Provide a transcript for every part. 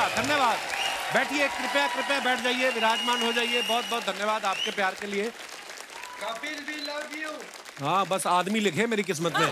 धन्यवाद। बैठिए, कृपया कृपया बैठ जाइए, विराजमान हो जाइए। बहुत बहुत धन्यवाद आपके प्यार के लिए। कपिल भी लव यू। हाँ, बस आदमी लिखे मेरी किस्मत में।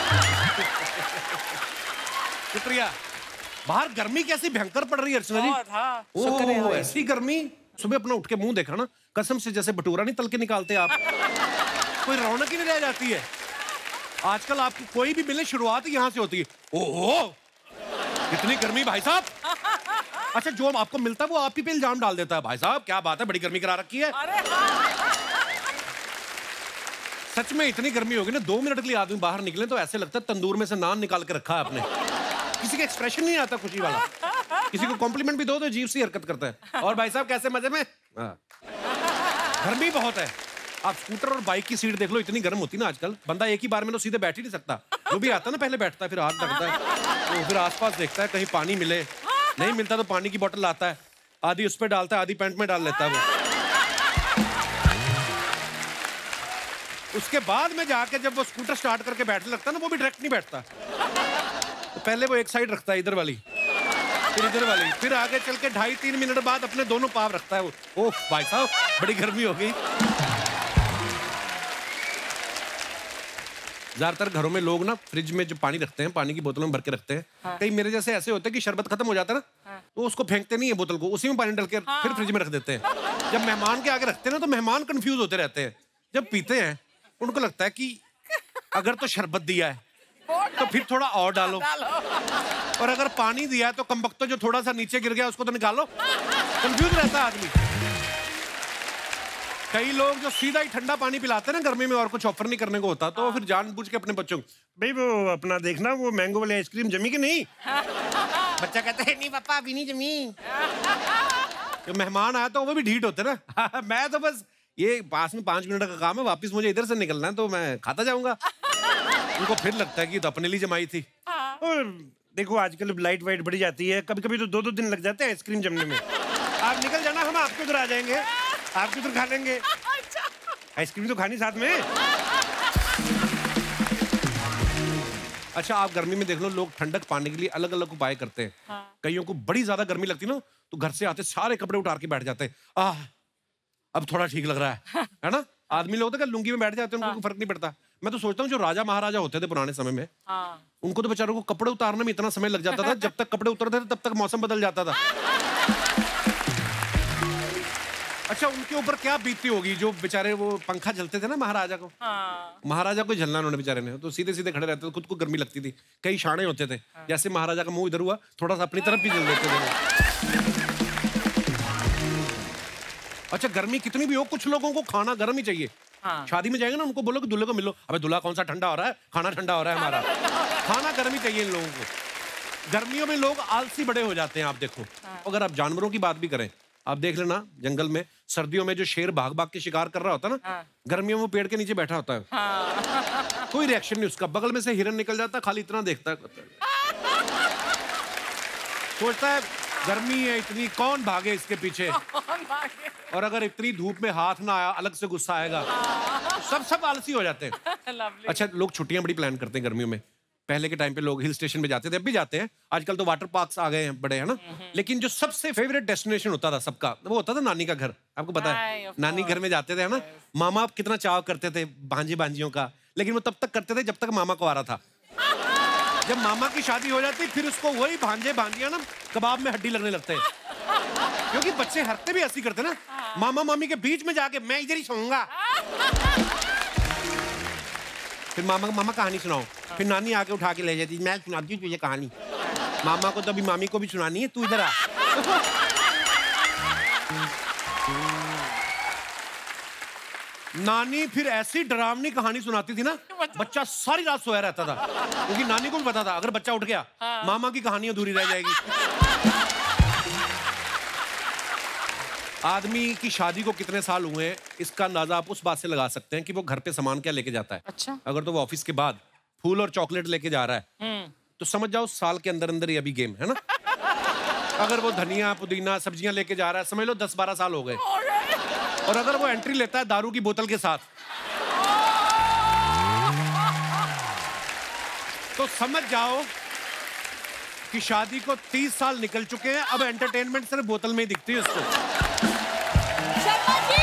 शुक्रिया। बाहर गर्मी कैसी भयंकर पड़ रही है अर्चना जी। ओह, ऐसी गर्मी। सुबह अपना उठ के मुंह देखा ना, कसम से जैसे भटूरा नहीं तल के निकालते आप। कोई रौनक ही नहीं रह जाती है। आजकल आपको कोई भी मिले, शुरुआत यहाँ से होती है। ओह, कितनी गर्मी भाई साहब। अच्छा, जो आपको मिलता है वो आप ही पे इल्जाम डाल देता है। भाई साहब क्या बात है, बड़ी गर्मी करा रखी है। सच में इतनी गर्मी होगी ना, 2 मिनट के लिए आदमी बाहर निकले तो ऐसे लगता है तंदूर में से नान निकाल के रखा है आपने। किसी का एक्सप्रेशन नहीं आता खुशी वाला। किसी को कॉम्प्लीमेंट भी दो तो अजीब सी हरकत करता है। और भाई साहब कैसे मजे में? गर्मी बहुत है। आप स्कूटर और बाइक की सीट देख लो, इतनी गर्म होती ना आजकल, बंदा एक ही बार में तो सीधे बैठ ही नहीं सकता। जो भी आता है ना, पहले बैठता है, फिर हाथ रखता है, तो फिर आसपास देखता है कहीं पानी मिले। नहीं मिलता तो पानी की बोतल लाता है, आधी उस पर डालता है, आधी पैंट में डाल लेता है वो। उसके बाद में जाके जब वो स्कूटर स्टार्ट करके बैठने लगता है ना, वो भी डायरेक्ट नहीं बैठता। तो पहले वो एक साइड रखता है, इधर वाली, फिर इधर वाली, फिर आगे चल के 2.5-3 मिनट बाद अपने दोनों पाँव रखता है वो। ओह भाई साहब, बड़ी गर्मी हो गई। ज्यादातर घरों में लोग ना फ्रिज में जो पानी रखते हैं, पानी की बोतलों में भर के रखते हैं। हाँ। कई मेरे जैसे ऐसे होते हैं कि शरबत खत्म हो जाता है ना, हाँ। तो उसको फेंकते नहीं है बोतल को, उसी में पानी डाल के हाँ। फिर फ्रिज में रख देते हैं। जब मेहमान के आगे रखते हैं ना, तो मेहमान कंफ्यूज होते रहते हैं। जब पीते हैं उनको लगता है कि अगर तो शरबत दिया है तो फिर थोड़ा और डालो, और अगर पानी दिया है तो कमबख्त जो थोड़ा सा नीचे गिर गया उसको तो निकालो। कंफ्यूज रहता है आदमी। कई लोग जो सीधा ही ठंडा पानी पिलाते हैं ना गर्मी में, और कुछ ऑफर नहीं करने को होता, तो फिर जानबूझ के अपने बच्चों को, भाई वो अपना देखना वो मैंगो वाली आइसक्रीम जमी कि नहीं। बच्चा कहता है नहीं पापा अभी नहीं जमी। जो मेहमान आया तो वो भी ढीठ होते ना। मैं तो बस ये पास में 5 मिनट का काम है, वापस मुझे इधर से निकलना है तो मैं खाता जाऊंगा। उनको फिर लगता है कि तो अपने लिए जमाई थी। और देखो आजकल लाइट वाइट बढ़ी जाती है, कभी कभी तो 2-2 दिन लग जाते हैं आइसक्रीम जमने में। आप निकल जाना, हम आपके उधर आ जाएंगे, आपके उधर खा लेंगे। आइसक्रीम तो खानी साथ में। अच्छा, आप गर्मी में देख लो, लोग ठंडक पाने के लिए अलग अलग उपाय करते हैं। कईयों को बड़ी ज्यादा गर्मी लगती ना, तो घर से आते सारे कपड़े उतार के बैठ जाते हैं। अब थोड़ा ठीक लग रहा है ना। आदमी लोग तो लुंगी में बैठ जाते हैं, उनको फर्क नहीं पड़ता। मैं तो सोचता हूँ जो राजा महाराजा होते थे पुराने समय में, उनको तो बेचारों को कपड़े उतारने में इतना समय लग जाता था, जब तक कपड़े उतरते थे तब तक मौसम बदल जाता था। अच्छा, उनके ऊपर क्या बीतती होगी जो बेचारे वो पंखा झलते थे ना महाराजा को। महाराजा को झलना उन्होंने बेचारे ने, तो सीधे सीधे खड़े रहते थे, खुद को गर्मी लगती थी। कई शाणे होते थे, जैसे महाराजा का मुंह इधर हुआ, थोड़ा सा अपनी तरफ भी झल देते थे। अच्छा, गर्मी कितनी भी हो, कुछ लोगों को खाना गर्म ही चाहिए। शादी में जाएंगे ना, उनको बोलो कि दूल्हे को मिलो, अबे दूल्हा कौन सा ठंडा हो रहा है, खाना ठंडा हो रहा है हमारा। खाना गर्म ही चाहिए इन लोगों को। गर्मियों में लोग आलसी बड़े हो जाते हैं, आप देखो। अगर आप जानवरों की बात भी करें, आप देख लेना जंगल में सर्दियों में जो शेर भाग भाग के शिकार कर रहा होता है ना, गर्मियों में वो पेड़ के नीचे बैठा होता है। कोई रिएक्शन नहीं उसका, बगल में से हिरन निकल जाता है, खाली इतना देखता है, सोचता है गर्मी है इतनी, कौन भागे इसके पीछे। और अगर इतनी धूप में हाथ ना आया, अलग से गुस्सा आएगा। तो सब आलसी हो जाते हैं। अच्छा, लोग छुट्टियां बड़ी प्लान करते हैं गर्मियों में। पहले के टाइम पे लोग हिल स्टेशन पे जाते थे, अब भी जाते हैं, आजकल तो वाटर पार्क्स आ गए हैं बड़े, है ना। लेकिन जो सबसे फेवरेट डेस्टिनेशन होता था सबका, वो होता था नानी का घर। आपको पता है, नानी घर में जाते थे, है ना। मामा कितना चाव करते थे भांजे भांजियों का, लेकिन वो तब तक करते थे जब तक मामा को आ रहा था। जब मामा की शादी हो जाती, फिर उसको वही भांजे भांजियां ना कबाब में हड्डी लगने लगते हैं। क्योंकि बच्चे हरते भी ऐसी करते ना, मामा मामी के बीच में जाके मैं इधर ही सोऊंगा। फिर मामा कहानी सुनाओ, फिर नानी आके उठा के ले जाती, मैं सुनाती हूँ तुझे कहानी। मामा को तो अभी मामी को भी सुनानी है, तू इधर आ। नानी फिर ऐसी डरावनी कहानी सुनाती थी ना, बच्चा सारी रात सोया रहता था, क्योंकि नानी को भी पता था अगर बच्चा उठ गया मामा की कहानी अधूरी रह जाएगी। आदमी की शादी को कितने साल हुए हैं, इसका अंदाजा आप उस बात से लगा सकते हैं कि वो घर पे सामान क्या लेके जाता है। अच्छा, अगर तो वो ऑफिस के बाद फूल और चॉकलेट लेके जा रहा है, तो समझ जाओ साल के अंदर अंदर ही अभी गेम है ना। अगर वो धनिया पुदीना सब्जियां लेके जा रहा है, समझ लो 10-12 साल हो गए। और अगर वो एंट्री लेता है दारू की बोतल के साथ, तो समझ जाओ कि शादी को 30 साल निकल चुके हैं, अब एंटरटेनमेंट सिर्फ बोतल में ही दिखती है उसको। शर्मा जी!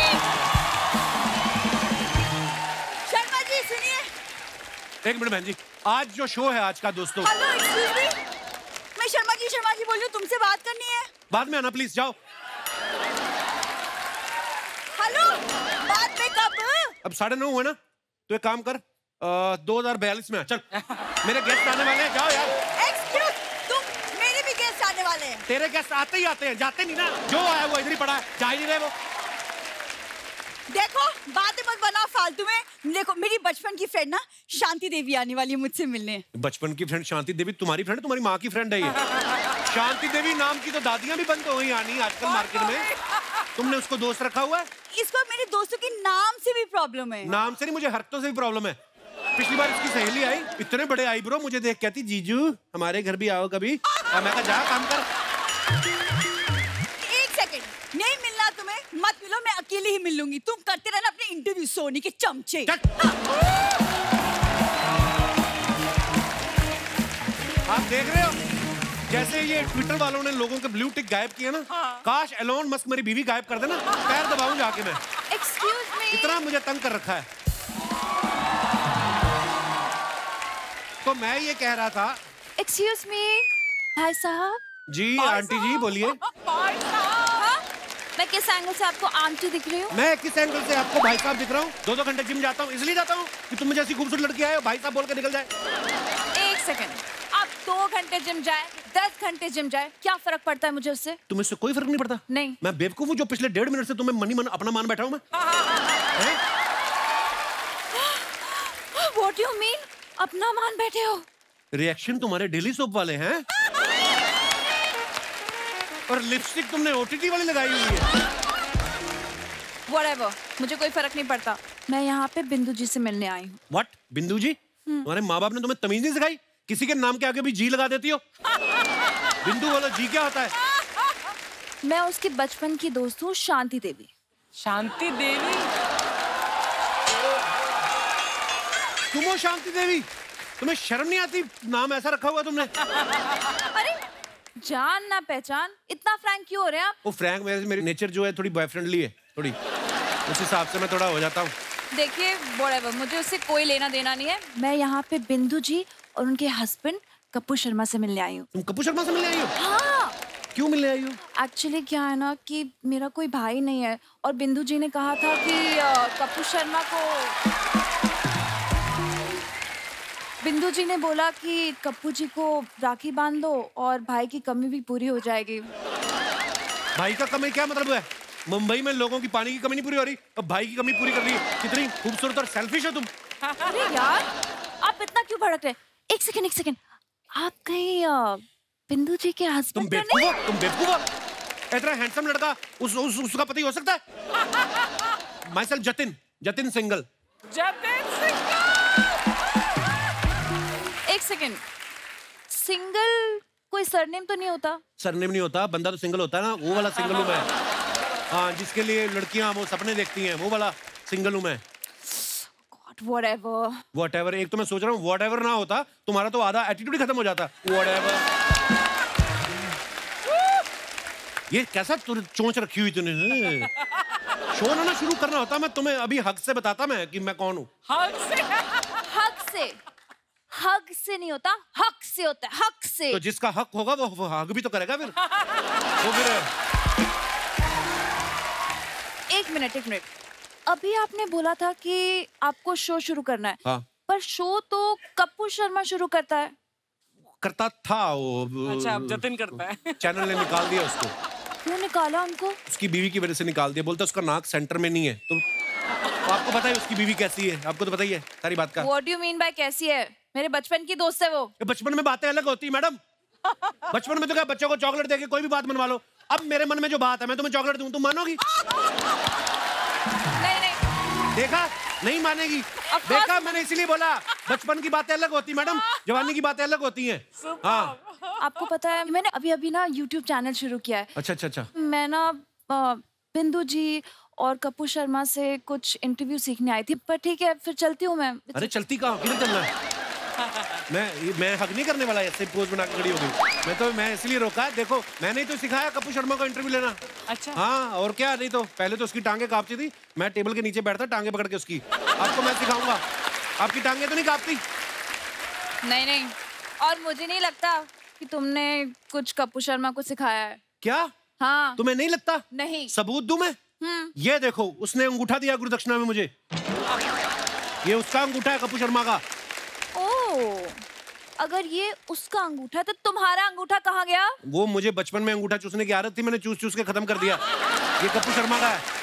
शर्मा जी सुनिए। एक मिनट बहन जी, आज जो शो है आज का दोस्तों। हेलो, एक्सक्यूज मी, मैं शर्मा जी बोल रही हूँ, तुमसे बात करनी है। बाद में आना प्लीज, जाओ। हेलो, बाद में कब? अब 9:30 हुआ ना, तो एक काम कर, 2042 में आ, चल। मेरे गेस्ट आने वाले हैं, जाओ यार। एक्सक्यूज, तुम, मेरे भी गेस्ट आने वाले हैं। तेरे गेस्ट आते ही आते हैं, जाते नहीं ना। जो आया वो इधर ही पड़ा है, जा ही नहीं रहे वो। देखो, बातें मत बनाओ फालतू में। देखो, मेरी बचपन की फ्रेंड ना शांति देवी आने वाली है मुझसे मिलने। बचपन की फ्रेंड शांति देवी तुम्हारी फ्रेंड, तुम्हारी माँ की फ्रेंड है ये। शांति देवी नाम की तो दादियाँ भी बंद हो गई आनी आजकल मार्केट में। तुमने उसको दोस्त रखा हुआ है? इसको मेरे दोस्तों के नाम से भी प्रॉब्लम है। नाम से नहीं, मुझे हरकतों से भी प्रॉब्लम है। पिछली बार इसकी सहेली आई, इतने बड़े आईब्रो, मुझे देख कहती जीजू हमारे घर भी आओ कभी। मैं कहा जा काम कर। एक सेकंड, नहीं मिलना तुम्हें मत मिलो, मैं अकेले ही मिल लूंगी। तुम करते रहना अपने इंटरव्यू, सोनी के चमचे। आप देख रहे हो जैसे ये ट्विटर वालों ने लोगों के ब्लू टिक गायब किया ना। काश एलोन मस्क मेरी बीवी गायब कर देना, पैर दबाऊं जाके मैं। एक्सक्यूज मी, इतना मुझे तंग कर रखा है। तो मैं ये कह रहा था। एक्सक्यूज मी भाई साहब। जी आंटी जी बोलिए। भाई साहब, मैं किस एंगल से आपको आंटी दिख रही हूँ? मैं किस एंगल से आपको भाई साहब दिख रहा हूँ? 2-2 घंटे जिम जाता हूँ, इसलिए जाता हूँ कि तुम जैसी खूबसूरत लड़की आए भाई साहब बोल के निकल जाए। एक सेकंड, आप 2 घंटे जिम जाए, 10 घंटे जिम जाए, क्या फर्क पड़ता है मुझे उससे? तुम्हें इससे कोई फर्क नहीं पड़ता? नहीं। मैं बेवकूफ हूँ जो पिछले 1.5 मिनट से तुम्हें मनी मन अपना मान बैठा हूँ मैं? What do you mean? अपना मान बैठे हो? रिएक्शन तुम्हारे डेली सोप वाले हैं। और लिपस्टिक तुमने ओटीटी वाली लगाई हुई है। Whatever, मुझे कोई फर्क नहीं पड़ता। मैं यहाँ पे बिंदु जी से मिलने आई हूँ। What? बिंदु जी? तुम्हारे माँ बाप ने तुम्हें तमीज नहीं सिखाई? किसी के नाम के आगे भी जी लगा देती हो। बिंदु बोलो जी क्या होता है? मैं उसकी बचपन की दोस्त हूँ शांति देवी। शांति देवी? तुम हो शांति देवी? तुम्हें शर्म नहीं आती? नाम ऐसा रखा हुआ तुमने। अरे जान ना पहचान, इतना फ्रैंक क्यों हो रहे हैं आप? वो फ्रैंक मेरी नेचर जो है थोड़ी बॉयफ्रेंडली है, थोड़ी उस हिसाब से मैं थोड़ा हो जाता हूँ। देखिए whatever, मुझे उससे कोई लेना देना नहीं है। मैं यहाँ पे बिंदु जी और उनके हस्बैंड कपूर शर्मा से मिलने आई हूँ। तुम कपूर शर्मा से मिलने आई हो? हाँ। क्यों मिलने आई हो? एक्चुअली क्या है ना कि मेरा कोई भाई नहीं है और बिंदु जी ने कहा था कि कपूर शर्मा को, बिंदु जी ने बोला कि कप्पू जी को राखी बांध दो और भाई की कमी भी पूरी हो जाएगी। भाई का कमी क्या मतलब है? मुंबई में लोगों की पानी की कमी नहीं पूरी हो रही, अब भाई की कमी पूरी कर रही है। कितनी खूबसूरत और सेल्फिश हो तुम। अरे यार, आप इतना क्यों भड़क रहे? एक सेकंड, आप कहीं बिंदु जी के हस्बैंड तो नहीं? तुम बेवकूफ हो? इतना हैंडसम लड़का उसका पति हो सकता है? Myself Jatin single. एक सेकंड, सिंगल कोई सरनेम तो नहीं होता? सरनेम नहीं होता, बंदा तो सिंगल होता है ना, वो वाला सिंगल हूँ मैं। हाँ, जिसके लिए लड़कियां वो सपने देखती हैं, वो वाला सिंगल हूँ मैं। Whatever, एक तो मैं सोच रहा हूँ whatever ना होता तुम्हारा तो आधा एटीट्यूड ही खत्म हो जाता। Whatever। ये कैसा चोंच रखी हुई तूने? शो ना शुरू करना होता, मैं तुम्हें अभी हक से बताता मैं कि मैं कौन हूँ। हक से नहीं होता, हक से होता है, हक से। तो जिसका हक होगा वो हक भी तो करेगा फिर। वो फिर एक मिनट, अभी आपने बोला था कि आपको शो शुरू करना है। हाँ। पर शो तो कपूर शर्मा शुरू करता है। करता था वो। अच्छा, अब जतिन करता है। चैनल ने निकाल दिया उसको। क्यों निकाला उनको? उसकी बीवी की वजह से निकाल दिया, बोलता उसका नाक सेंटर में नहीं है। तो आपको पता है उसकी बीवी कैसी है? आपको तो पता ही है सारी बात का। What do you mean by कैसी है? मेरे बचपन की दोस्त है वो। बचपन में बातें अलग होती है मैडम। बचपन में तो क्या बच्चों को चॉकलेट देके कोई भी बात मनवा लो। अब मेरे मन में जो बात है मैं तुम्हें चॉकलेट दूं, तुम मानोगी? नहीं। देखा, नहीं मानेगी। देखा, मैंने इसीलिए बोला बचपन की बातें अलग होती मैडम, जवानी की बातें अलग होती हैं। हाँ। आपको पता है मैंने अभी ना YouTube चैनल शुरू किया है। अच्छा। मैं ना बिंदु जी और कपूर शर्मा से कुछ इंटरव्यू सीखने आई थी, पर ठीक है फिर चलती हूँ मैं। अरे चलती कहाँ, किधर चलना है? मैं हक नहीं करने वाला, ऐसे पोज बना के खड़ी हो गई। मैं इसलिए रोका है, देखो मैंने ही तो सिखाया कपूर शर्मा को इंटरव्यू लेना। अच्छा हाँ और क्या, नहीं तो पहले तो उसकी टांगे कांपती थी, मैं टेबल के नीचे बैठता टांगे पकड़ के उसकी। आपको मैं सिखाऊंगा, आपकी टांगे तो नहीं कांपती? नहीं, और मुझे नहीं लगता कि तुमने कुछ कपूर शर्मा को सिखाया है। क्या? हाँ। तुम्हें नहीं लगता? नहीं। सबूत दूं मैं? ये देखो, उसने अंगूठा दिया गुरुदक्षिणा में मुझे, ये उसका अंगूठा है कपूर शर्मा का। ओह, अगर ये उसका अंगूठा है तो तुम्हारा अंगूठा कहाँ गया? वो मुझे बचपन में अंगूठा चूसने की आदत थी, मैंने चूस चूस के खत्म कर दिया। ये कपूर शर्मा का है।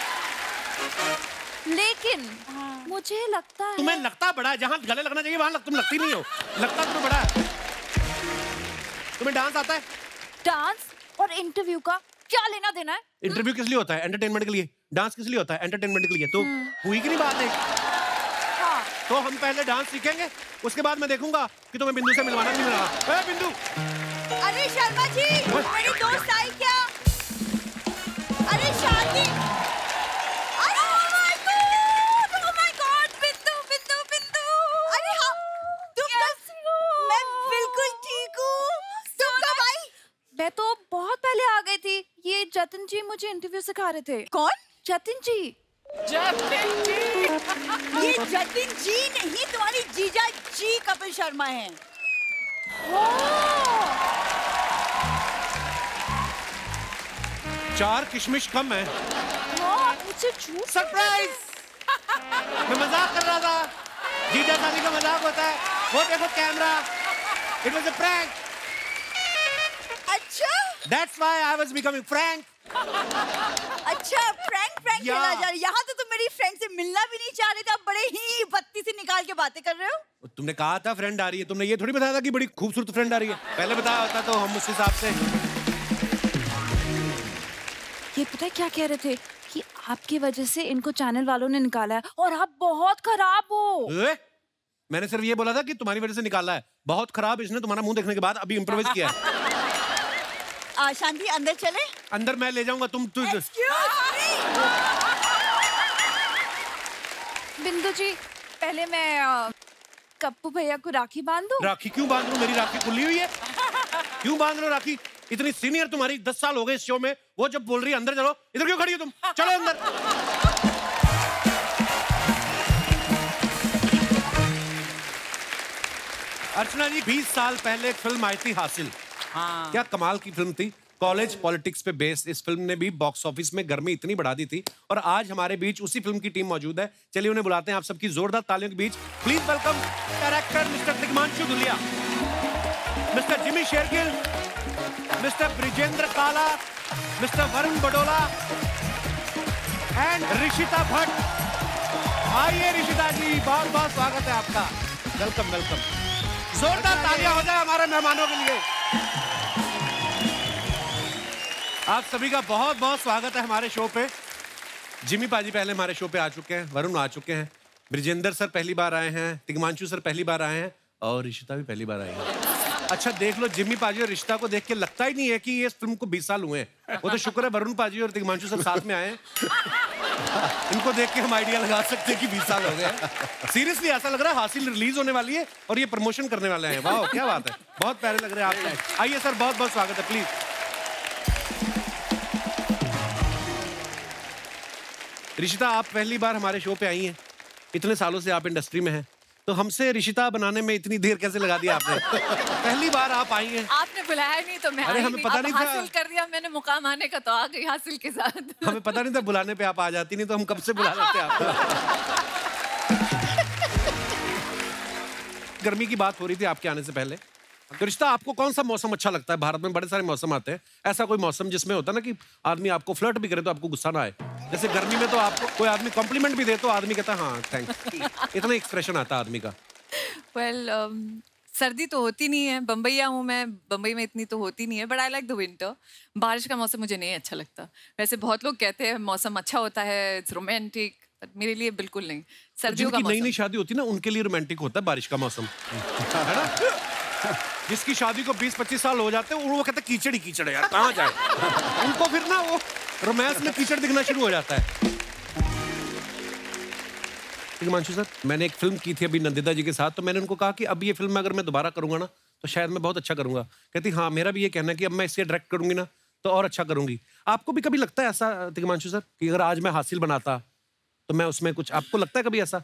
लेकिन मुझे लगता है तुम्हें लगता बड़ा है, जहाँ गले लगना चाहिए वहाँ तुम लगती नहीं हो, लगता तुम्हें बड़ा है। तुम्हें डांस आता है? डांस और इंटरव्यू का क्या लेना देना है? इंटरव्यू किस लिए होता है? एंटरटेनमेंट के लिए। डांस किस लिए होता है? एंटरटेनमेंट के लिए। तो हुई कि नहीं बात है? हाँ। तो हम पहले डांस सीखेंगे, उसके बाद मैं देखूंगा कि तुम्हें बिंदु से मिलवाना नहीं मिलवाना। बिंदु! अरे शर्मा जी, मेरी दोस्त आई क्या? अरे शांति! अरे oh my God, बिंदु! अरे हाँ, तुम कैसी हो? मैं बिल्कुल ठीक हूँ। तुम कब आई? मैं तो बहुत पहले आ गई थी। ये जतिन जी मुझे इंटरव्यू सिखा रहे थे। कौन? जतिन जी। ये जतिन जी नहीं, तुम्हारी जीजा जी कपिल शर्मा हैं। चार किशमिश कम है। मुझे झूठ। सरप्राइज! मैं मजाक कर रहा था, जीजा शादी का मजाक होता है। वो देखो camera, it was a prank. अच्छा? That's why I was becoming frank. अच्छा, प्रैंक खेला जा रहा है। यहाँ तो तुम मेरी फ्रेंड से मिलना भी नहीं चाह रहे थे, अब बड़े ही बत्ती से निकाल के बातें कर रहे हो। तुमने कहा था फ्रेंड आ रही है, तुमने ये थोड़ी बताया था कि बड़ी खूबसूरत फ्रेंड आ रही है। पहले बताया होता तो हम उस हिसाब से। ये पता है क्या कह रहे थे कि आपकी वजह से इनको चैनल वालों ने निकाला है और आप बहुत खराब हो। मैंने सिर्फ ये बोला था कि तुम्हारी वजह से निकाला है। बहुत खराब इसने तुम्हारा मुंह देखने के बाद अभी इम्प्रोवाइज किया है। शांति, अंदर चले? अंदर मैं ले जाऊंगा, तुम बिंदु जी, पहले मैं कप्पू भैया को राखी बांध दूं? राखी क्यों बांध लूं? मेरी राखी खुली हुई है। क्यों बांध रहे हो राखी? इतनी सीनियर तुम्हारी 10 साल हो गए इस शो में, वो जब बोल रही है अंदर चलो, इधर क्यों खड़ी हो तुम? चलो अंदर। अर्चना जी, 20 साल पहले एक फिल्म आई थी हासिल। हाँ। क्या कमाल की फिल्म थी। कॉलेज पॉलिटिक्स पे बेस्ड इस फिल्म ने भी बॉक्स ऑफिस में गर्मी इतनी बढ़ा दी थी। और आज हमारे बीच उसी फिल्म की टीम मौजूद है। चलिए उन्हें बुलाते हैं आप सबकी जोरदार तालियों के बीच। Please welcome director mister Tigmanshu Dhulia, mister Jimmy Shergill, mister Brijendra Kala, mister Varun Badola and Rishita Bhatt. आइए ऋषिता जी, बहुत बहुत स्वागत है आपका। Welcome welcome. जोरदार तालियां हो जाए हमारे मेहमानों के लिए। आप सभी का बहुत बहुत स्वागत है हमारे शो पे। जिमी पाजी पहले हमारे शो पे आ चुके हैं, वरुण आ चुके हैं, ब्रिजेंद्र सर पहली बार आए हैं, तिग्मांशु सर पहली बार आए हैं और ऋषिता भी पहली बार आई है। अच्छा देख लो, जिमी पाजी और ऋषिता को देख के लगता ही नहीं है कि ये इस फिल्म को 20 साल हुए हैं। वो तो शुक्र है वरुण पाजी और तिग्मांशु सर साथ में आए हैं। इनको देख के हम आइडिया लगा सकते हैं कि 20 साल हो गए। सीरियसली ऐसा लग रहा है हासिल रिलीज होने वाली है और ये प्रमोशन करने वाले हैं। वाह क्या बात है, बहुत प्यारे लग रहे हैं आप। आइए सर, बहुत बहुत स्वागत है, प्लीज। ऋषिता, आप पहली बार हमारे शो पे आई हैं, इतने सालों से आप इंडस्ट्री में हैं, तो हमसे ऋषिता बनाने में इतनी देर कैसे लगा दिया आपने? पहली बार आप आई हैं। आपने बुलाया नहीं तो मैं अरे हमें पता नहीं था। हासिल कर दिया मैंने, मुकाम आने का तो आ गई हासिल के साथ। हमें पता नहीं था बुलाने पे आप आ जाती, नहीं तो हम कब से बुला लेते आपको। गर्मी की बात हो रही थी आपके आने से पहले। तो रिश्ता, आपको कौन सा मौसम अच्छा लगता है? भारत में बड़े सारे मौसम आते हैं, ऐसा कोई मौसम जिसमें होता है ना कि आदमी आपको फ्लर्ट भी करे तो आपको गुस्सा ना आए? जैसे गर्मी में तो आपको कोई आदमी कॉम्प्लीमेंट भी दे तो आदमी कहता है हाँ थैंक्स, इतना एक्सप्रेशन आता है आदमी का। सर्दी तो होती नहीं है, बम्बईया हूँ मैं, बम्बई में इतनी तो होती नहीं है, but I like the winter. बारिश का मौसम मुझे नहीं अच्छा लगता। वैसे बहुत लोग कहते हैं मौसम अच्छा होता है, इट्स रोमांटिक, बट मेरे लिए बिल्कुल नहीं। सर्दियों का मौसम, नई नई शादी होती है ना, उनके लिए रोमांटिक होता है बारिश का मौसम, है ना? जिसकी शादी को 20-25 साल हो जाते हैं वो कहते हैं कीचड़ ही कीचड़ है यार, कहाँ जाए। उनको फिर ना वो रोमांस में कीचड़ दिखना शुरू हो जाता है। हिमांशु सर, मैंने एक फिल्म की थी अभी नंदिता जी के साथ, तो मैंने उनको कहा कि अब ये फिल्म अगर मैं दोबारा करूंगा ना तो शायद मैं बहुत अच्छा करूंगा। कहती हाँ, मेरा भी ये कहना है कि अब मैं इसे डायरेक्ट करूंगी ना तो और अच्छा करूंगी। आपको भी कभी लगता है ऐसा हिमांशु सर कि अगर आज मैं हासिल बनाता तो मैं उसमें कुछ, आपको लगता है कभी ऐसा?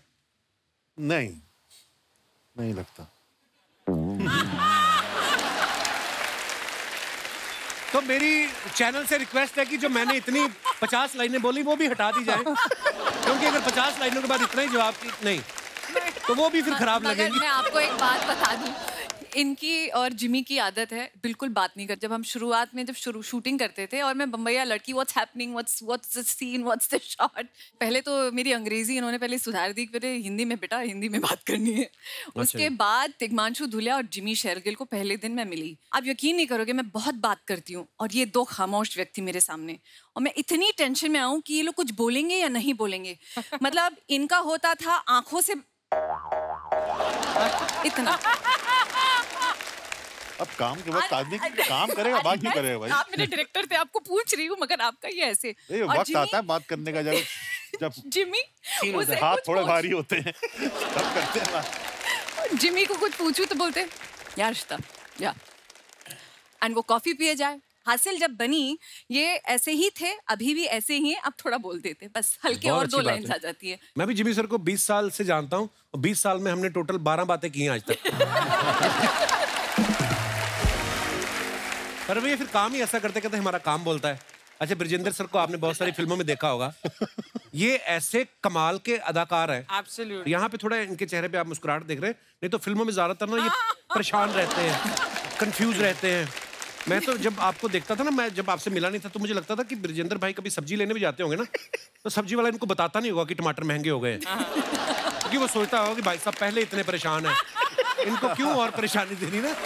नहीं लगता। तो मेरी चैनल से रिक्वेस्ट है कि जो मैंने इतनी 50 लाइनें बोली वो भी हटा दी जाए, क्योंकि अगर 50 लाइनों के बाद इतना ही जवाब की नहीं तो वो भी फिर खराब लगेगी। मैं आपको एक बात बता दूं, इनकी और जिमी की आदत है बिल्कुल बात नहीं कर। जब हम शुरुआत में जब शूटिंग करते थे और मैं बम्बैया लड़की, what's happening, what's the scene, what's the shot, पहले तो मेरी अंग्रेजी इन्होंने पहले सुधार दी, फिर हिंदी में, बेटा हिंदी में बात करनी है। उसके बाद तिग्मांशु धुलिया और जिमी शेरगिल को पहले दिन मैं मिली, आप यकीन नहीं करोगे, मैं बहुत बात करती हूँ और ये दो खामोश व्यक्ति मेरे सामने, और मैं इतनी टेंशन में आऊँ कि ये लोग कुछ बोलेंगे या नहीं बोलेंगे। मतलब इनका होता था आंखों से इतना। अब काम के वक्त आदमी काम करेगा, बात क्यों करेगा भाई? आप मेरे डायरेक्टर थे, आपको पूछ रही हूँ, मगर आपका ये ऐसे वक्त आता है बात करने का, जब जिमी हाथ थोड़े भारी होते हैं तब करते हैं बात। जिमी को कुछ पूछूं तो बोलते यार रिश्ता या, एंड वो कॉफी पिए जाए। हासिल जब बनी ये ऐसे ही थे, अभी भी ऐसे ही हैं, अब थोड़ा बोल देते बस हल्के और 2 लाइन्स आ जाती है। मैं भी जिमी सर को 20 साल से जानता हूँ और 20 साल में हमने टोटल 12 बातें की हैं आज तक। पर वो ये फिर काम ही ऐसा करते कहते हमारा काम बोलता है। अच्छा, ब्रजेंद्र सर को आपने बहुत सारी फिल्मों में देखा होगा, ये ऐसे कमाल के अदाकार हैं। Absolutely. यहाँ पे थोड़ा इनके चेहरे पे आप मुस्कुराहट देख रहे हैं, नहीं तो फिल्मों में ज्यादातर ना ये परेशान रहते हैं, कंफ्यूज रहते हैं। मैं तो जब आपको देखता था ना, मैं जब आपसे मिला नहीं था तो मुझे लगता था कि ब्रजेंद्र भाई कभी सब्जी लेने भी जाते होंगे ना तो सब्जी वाला इनको बताता नहीं होगा कि टमाटर महंगे हो गए, क्योंकि वो सोचता होगा कि भाई साहब पहले इतने परेशान हैं, इनको क्यों और परेशानी देनी ना।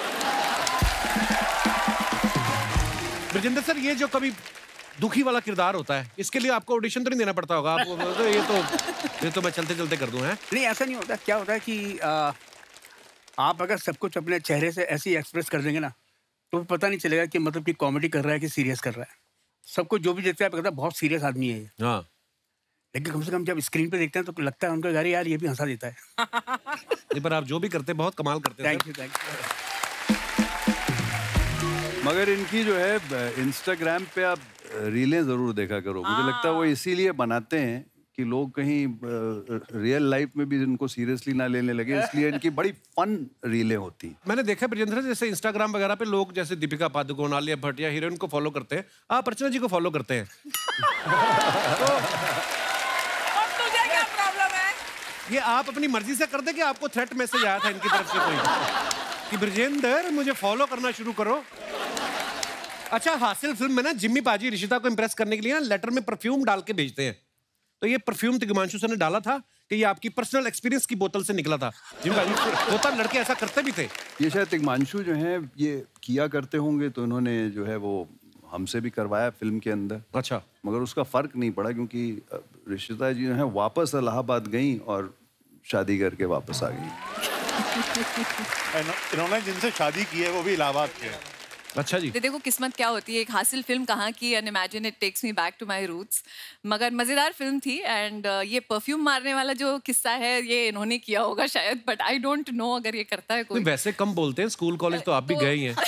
ब्रजेंद्र सर, ये जो कभी दुखी वाला किरदार होता है, इसके लिए आपको ऑडिशन तो नहीं देना पड़ता होगा? आप ये तो मैं चलते चलते कर दूं। है नहीं, ऐसा नहीं होता। क्या होता है कि आप अगर सब कुछ अपने चेहरे से ऐसे ही एक्सप्रेस कर देंगे ना तो पता नहीं चलेगा कि मतलब कि कॉमेडी कर रहा है कि सीरियस कर रहा है। सबको जो भी देखते हैं आप कहते हैं बहुत सीरियस आदमी है ये। हाँ, लेकिन कम से कम जब स्क्रीन पे देखते हैं तो लगता है उनको यार ये भी हंसा देता है। नहीं, पर आप जो भी करते हैं बहुत कमाल करते हैं। Thank you, thank you. मगर इनकी जो है इंस्टाग्राम पे आप रीलें जरूर देखा करो। मुझे लगता है वो इसीलिए बनाते हैं कि लोग कहीं रियल लाइफ में भी इनको सीरियसली ना लेने लगे, इसलिए इनकी बड़ी फन रीलें होती हैं। मैंने देखा ब्रजेंद्र, जैसे इंस्टाग्राम वगैरह पे लोग जैसे दीपिका पादुकोण, आलिया भट्ट या हीरोइन को फॉलो करते हैं, आप अर्चना जी को फॉलो करते हैं। तुझे क्या प्रॉब्लम है? ये आप अपनी मर्जी से करते कि आपको थ्रेट मैसेज आया था इनकी तरफ से कोई कि ब्रजेंद्र मुझे फॉलो करना शुरू करो? अच्छा, हासिल फिल्म में ना जिम्मी पाजी ऋषिता को इंप्रेस करने के लिए ना लेटर में परफ्यूम डाल के भेजते हैं, तो ये परफ्यूम तिग्मांशु सर ने डाला था कि ये आपकी पर्सनल एक्सपीरियंस की बोतल से निकला था? जिम्मी पाजी होता, लड़के ऐसा करते भी थे। ये शायद तिग्मांशु जो है ये किया करते होंगे, तो इन्होंने जो है वो हमसे भी करवाया फिल्म के अंदर। अच्छा, मगर उसका फर्क नहीं पड़ा, क्योंकि ऋषिता जी जो है वापस इलाहाबाद गई और शादी करके वापस आ गई। इन्होंने जिनसे शादी की है वो भी इलाहाबाद के हैं। अच्छा जी। देखो किस्मत क्या होती है। एक हासिल फिल्म कहाँ की, and imagine it takes me back to my roots. मगर मज़ेदार फिल्म थी। एंड ये परफ्यूम मारने वाला जो किस्सा है ये इन्होंने किया होगा शायद, बट आई डोंट नो अगर ये करता है कोई। वैसे कम बोलते हैं, स्कूल कॉलेज तो आप भी गए ही हैं।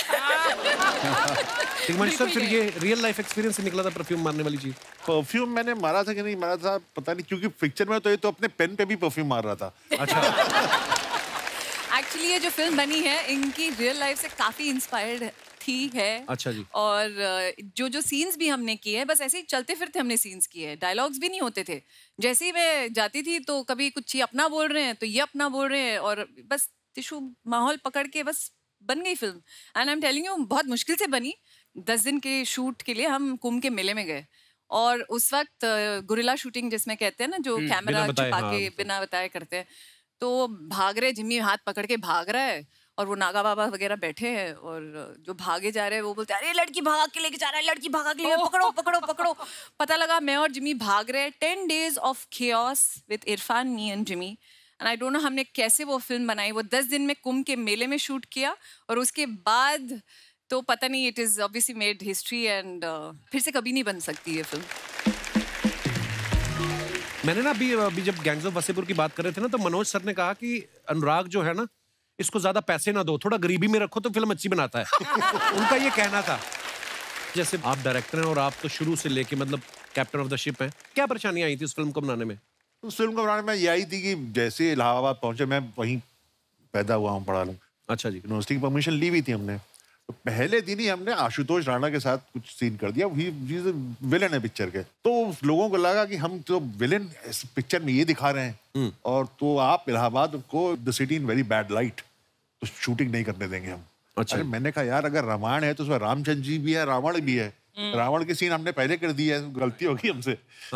सर, फिर ये रियल लाइफ एक्सपीरियंस से निकला था परफ्यूम मारने वाली चीज? परफ्यूम मैंने मारा था कि नहीं मारा था पता नहीं, क्योंकि पिक्चर में तो ये तो अपने पेन पे भी परफ्यूम मार रहा था। अच्छा। एक्चुअली ये जो फिल्म बनी है इनकी रियल लाइफ से काफी इंस्पायर्ड थी है। अच्छा जी। और जो सीन्स भी हमने किए हैं बस ऐसे ही चलते फिरते हमने सीन्स किए हैं, डायलॉग्स भी नहीं होते थे। जैसे ही मैं जाती थी तो कभी कुछ ये अपना बोल रहे हैं तो ये अपना बोल रहे हैं, और बस टिशू माहौल पकड़ के बस बन गई film. And I am telling you बहुत मुश्किल से बनी। 10 दिन के शूट के लिए हम कुंभ के मेले में गए, और उस वक्त गुरिल्ला शूटिंग जिसमें कहते हैं ना, जो कैमरा छुपा के बिना बताए करते हैं, तो भाग रहे, जिम्मी हाथ पकड़ के भाग रहा है और वो नागा बाबा वगैरह बैठे हैं, और जो भागे जा रहे हैं वो बोलते हैं अरे लड़की भागा के लेके जा रहा है, लड़की भागा के लेके, पकड़ो पकड़ो पकड़ो। पता लगा मैं और जिम्मी भाग रहे हैं। 10 days of chaos with Irfan, me and Jimmy. And I don't know हमने कैसे वो फिल्म बनाई। वो 10 दिन में कुंभ के मेले में शूट किया, और उसके बाद तो पता नहीं, it is obviously made history, एंड फिर से कभी नहीं बन सकती ये फिल्म। मैंने ना अभी जब गैंग्स ऑफ वसेपुर की बात कर रहे थे ना, तो मनोज सर ने कहा कि अनुराग जो है ना, इसको ज्यादा पैसे ना दो, थोड़ा गरीबी में रखो तो फिल्म अच्छी बनाता है। उनका ये कहना था। जैसे आप डायरेक्टर हैं और आप तो शुरू से लेके मतलब कैप्टन ऑफ द शिप हैं, क्या परेशानी आई थी उस फिल्म को बनाने में? उस फिल्म को बनाने में ये आई थी कि जैसे इलाहाबाद पहुंचे, मैं वहीं पैदा हुआ हूँ, पढ़ा लूँ। अच्छा जी। यूनिवर्सिटी की परमिशन ली हुई थी हमने, तो पहले दिन ही हमने आशुतोष राणा के साथ कुछ सीन कर दिया। विलन है पिक्चर के, तो लोगों को लगा कि हम तो विलन इस पिक्चर में ये दिखा रहे हैं और तो आप इलाहाबाद को the city in very bad light, तो शूटिंग नहीं करने देंगे हम। अच्छा। अरे मैंने कहा यार अगर रामायण है तो उसमें रामचंद्र जी भी है, रावण भी है। रावण के सीन हमने पहले कर दिया है, गलती होगी हमसे।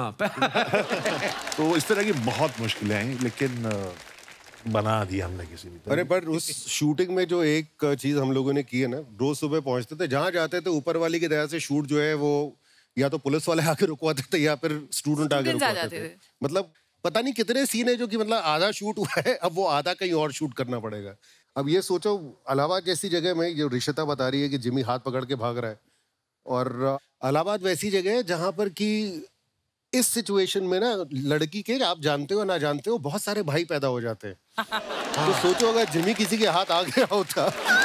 तो इस तरह की बहुत मुश्किलें आई, लेकिन बना दिया हमने किसी भी तरह। अरे पर उस शूटिंग में जो एक चीज हम लोगों ने की है ना, रोज सुबह पहुंचते थे, जहां जाते थे ऊपर वाली की दया से शूट जो है वो या तो पुलिस वाले आके रुकवाते थे या फिर स्टूडेंट आके रुकवाते थे। मतलब पता नहीं कितने सीन है जो कि मतलब आधा शूट हुआ है, अब वो आधा कहीं और शूट करना पड़ेगा। अब ये सोचो इलाहाबाद जैसी जगह में, जो रिशिता बता रही है कि जिमी हाथ पकड़ के भाग रहा है, और इलाहाबाद वैसी जगह है जहां पर कि इस सिचुएशन में ना लड़की के, आप जानते हो ना जानते हो, बहुत सारे भाई पैदा हो जाते हैं। तो सोचो अगर जिमी किसी के हाथ आ गया होता।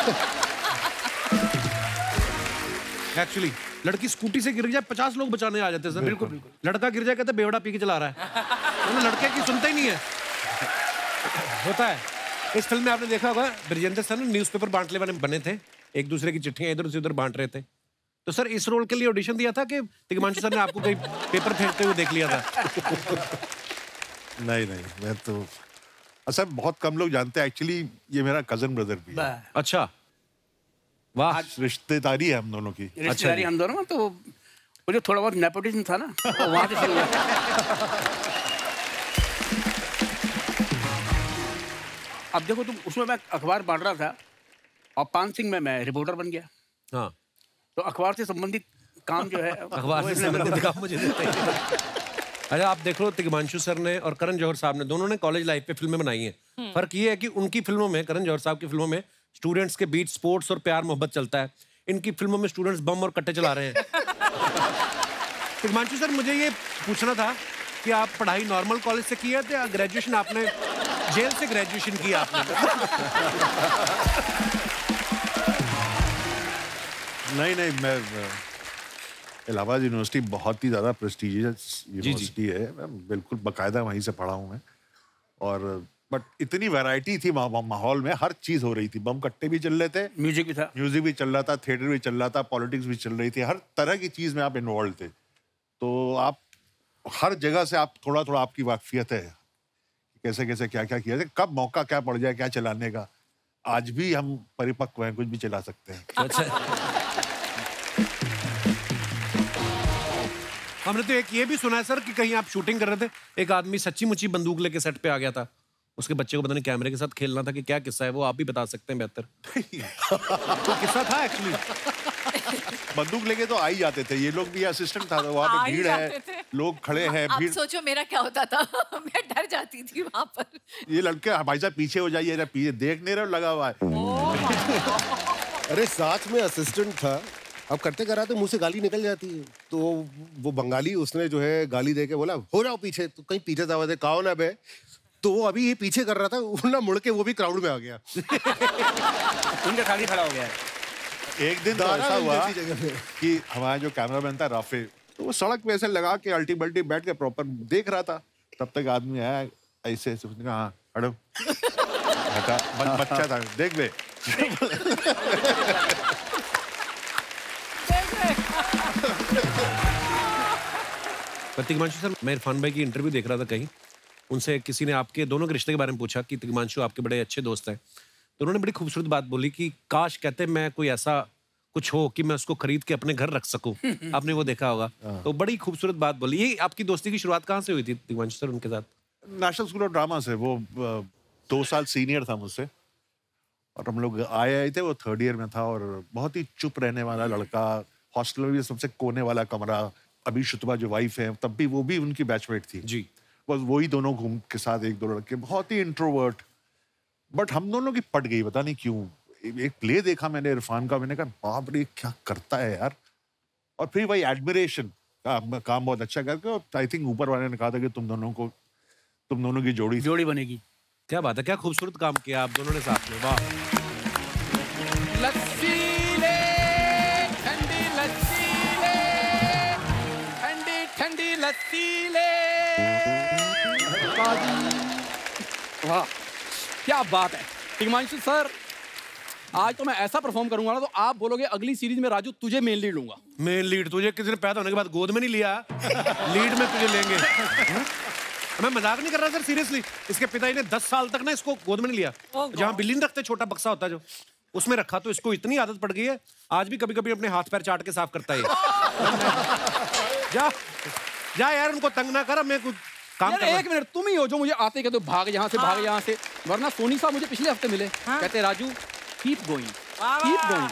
एक्चुअली लड़की स्कूटी से गिर जाए 50 लोग बचाने आ जाते हैं सर। बिल्कुल बिल्कुल। लड़का गिर जाए कहते बेवड़ा पी के चला रहा है, तो लड़के की सुनता ही नहीं है। होता है। इस फिल्म में आपने देखा होगा ब्रिजेंद्र सर न्यूज़पेपर बांटने वाले बने थे, एक दूसरे की चिट्ठियां इधर से उधर बांट रहे थे। तो सर इस रोल के लिए ऑडिशन दिया था कि तिग्मांशु सर ने आपको कहीं पेपर फेंकते हुए देख लिया था? नहीं, मैं तो अच्छा, बहुत कम लोग जानते हैं एक्चुअली ये मेरा कजन ब्रदर भी है। अच्छा, वाह। रिश्तेदारी है हम दोनों की। रिश्तेदारी हम दोनों में, तो वो जो थोड़ा बहुत नेपोटिज्म था ना, तो वहां से शुरू हुआ। अब देखो तुम, उसमें मैं अखबार बांट रहा था और 5 सिंह में मैं रिपोर्टर बन गया। हाँ, तो अखबार से संबंधित काम जो है, अखबार से संबंधित काम मुझे देते हैं। अच्छा, आप देख लो तिग्मांशु सर ने और करण जौहर साहब ने, दोनों ने कॉलेज लाइफ पे फिल्में बनाई हैं। फर्क ये है कि उनकी फिल्मों में, करण जौहर साहब की फिल्मों में स्टूडेंट्स के बीच स्पोर्ट्स और प्यार मोहब्बत चलता है। इनकी फिल्मों में स्टूडेंट्स बम और कट्टे चला रहे हैं। तिग्मांशु सर, मुझे ये पूछना था कि आप पढ़ाई नॉर्मल कॉलेज से की है या ग्रेजुएशन आपने जेल से ग्रेजुएशन की आपने? नहीं, मैं इलाहाबाद यूनिवर्सिटी बहुत ही ज़्यादा प्रेस्टिजियस यूनिवर्सिटी है। मैं बिल्कुल बाकायदा वहीं से पढ़ा हूँ मैं। और बट इतनी वैरायटी थी माहौल में, हर चीज़ हो रही थी। बम कट्टे भी चल रहे थे, म्यूजिक भी था, म्यूजिक भी चल रहा था, थिएटर भी चल रहा था, पॉलिटिक्स भी चल रही थी। हर तरह की चीज़ में आप इन्वॉल्व थे। तो आप हर जगह से आप थोड़ा थोड़ा आपकी वाकफियत है, कैसे कैसे क्या क्या किया, कब मौका क्या पड़ जाए क्या चलाने का। आज भी हम परिपक्व हैं, कुछ भी चला सकते हैं। अच्छा। हमने तो एक ये भी सुना है सर कि कहीं आप शूटिंग कर रहे थे, एक आदमी सच्ची मुच्ची बंदूक लेके सेट पे आ गया था, उसके बच्चे को पता नहीं कैमरे के साथ खेलना था कि क्या किस्सा है, वो आप भी बता सकते हैं बेहतर। तो किस्सा था एक्चुअली। बंदूक लेके तो आ ही जाते थे ये लोग भी। असिस्टेंट था, तो वहाँ पे भीड़ है, लोग खड़े हैं, आप भीड़। सोचो मेरा क्या होता था। मैं डर जाती थी वहाँ पर। ये लड़के भाई साहब पीछे हो जाइए, पीछे देख नहीं रहे, लगा हुआ है। अरे साथ में असिस्टेंट था, अब करते कराते मुंह से गाली निकल जाती है, तो वो बंगाली, उसने जो है गाली दे के बोला हो जाओ पीछे, तो कहीं पीछे से आवाज है कौन है बे, तो वो अभी ये पीछे कर रहा था, वो ना मुड़ के वो भी क्राउड में आ गया। उनका खाली खड़ा हो गया है। एक दिन तो ऐसा हुआ कि हमारा जो कैमरामैन था राफे, तो वो सड़क पे ऐसे लगा के अल्टी बल्टी बैठ के प्रॉपर देख रहा था। तब तक आदमी आया ऐसे, उसने कहा हाँ हटो, हटा, बच्चा था, देख बे। तिग्मांशु सर, मैं इरफान भाई की इंटरव्यू देख रहा था कहीं, उनसे किसी ने आपके दोनों के रिश्ते के बारे में पूछा कि तिग्मांशु आपके बड़े अच्छे दोस्त हैं, तो उन्होंने बड़ी खूबसूरत बात बोली कि काश कहते मैं कोई ऐसा कुछ हो कि मैं उसको खरीद के अपने घर रख सकूं। आपने वो देखा होगा, तो बड़ी खूबसूरत बात बोली। ये आपकी दोस्ती की शुरुआत कहाँ से हुई थी तिग्मांशु सर उनके साथ? नेशनल स्कूल ऑफ ड्रामा से। वो 2 साल सीनियर था मुझसे, और हम लोग आए थे, वो 3rd ईयर में था, और बहुत ही चुप रहने वाला लड़का, हॉस्टल में भी सबसे कोने वाला कमरा। अभी शुतबा जो वाइफ है, तब भी वो भी उनकी बैचमेट थी जी। बस वही दोनों घूम के साथ, 1-2 लड़के, बहुत ही इंट्रोवर्ट। बट हम दोनों की पट गई, पता नहीं क्यों। एक प्ले देखा मैंने इरफान का, मैंने कहा बाप रे क्या करता है यार। और फिर वही एडमिरेशन, काम बहुत अच्छा करके, और आई थिंक ऊपर वाले ने कहा था कि तुम दोनों की जोड़ी बनेगी। क्या बात है, क्या खूबसूरत काम किया आप दोनों ने साथ में, वाह। लस्सी ले, ठंडी लस्सी ले, ठंडी ठंडी लस्सी ले। वाह क्या बात है हिमांशु सर, आज तो मैं ऐसा परफॉर्म करूंगा ना तो आप बोलोगे अगली सीरीज में राजू तुझे मेन लीड लूंगा। मेन लीड तुझे किसी ने पैदा होने के बाद गोद में नहीं लिया, लीड में तुझे लेंगे। मैं मजाक नहीं कर रहा सर, सीरियसली। इसके पिताजी ने 10 साल तक ना इसको गोद में नहीं लिया। जहाँ बिल्ली नहीं रखते, छोटा बक्सा होता है जो, उसमें रखा, तो इसको इतनी आदत पड़ गई है आज भी कभी कभी अपने हाथ पैर चाट के साफ करता है। जा यार, उनको तंग ना कर, मैं कुछ काम कर। एक मिनट, तुम ही हो जो मुझे आते कहते भाग यहाँ से, भाग यहाँ से, वरना सोनी साहब मुझे पिछले हफ्ते मिले, कहते Raju keep going, keep going.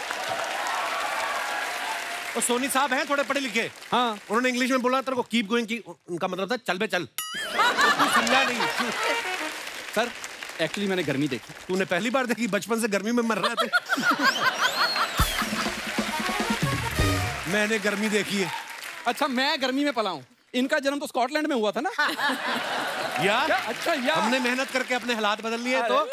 और सोनी साहब हैं थोड़े पढ़े लिखे, हाँ, उन्होंने इंग्लिश में बोला तेरे को कीप गोइंग की, उनका मतलब था चल बे चल। तू समझा नहीं सर, एक्चुअली मैंने गर्मी देखी। तूने पहली बार देखी? बचपन से गर्मी में मर रहा था। मैंने गर्मी देखी है। अच्छा, मैं गर्मी में पला हूँ। इनका जन्म तो स्कॉटलैंड में हुआ था ना। यार अच्छा यार, हमने मेहनत करके अपने हालात बदल लिए तो।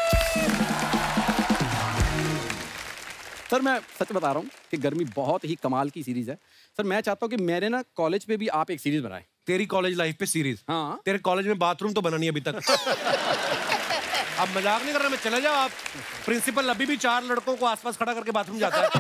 सर मैं सच बता रहा हूँ कि गर्मी बहुत ही कमाल की सीरीज है। सर मैं चाहता हूँ कि मेरे ना कॉलेज पे भी आप एक सीरीज बनाएं। तेरी कॉलेज लाइफ पे सीरीज? हाँ। तेरे कॉलेज में बाथरूम तो बना नहीं अभी तक। अब मजाक नहीं कर रहा मैं, चले जाओ आप। प्रिंसिपल अभी भी 4 लड़कों को आसपास खड़ा करके बाथरूम जाता है।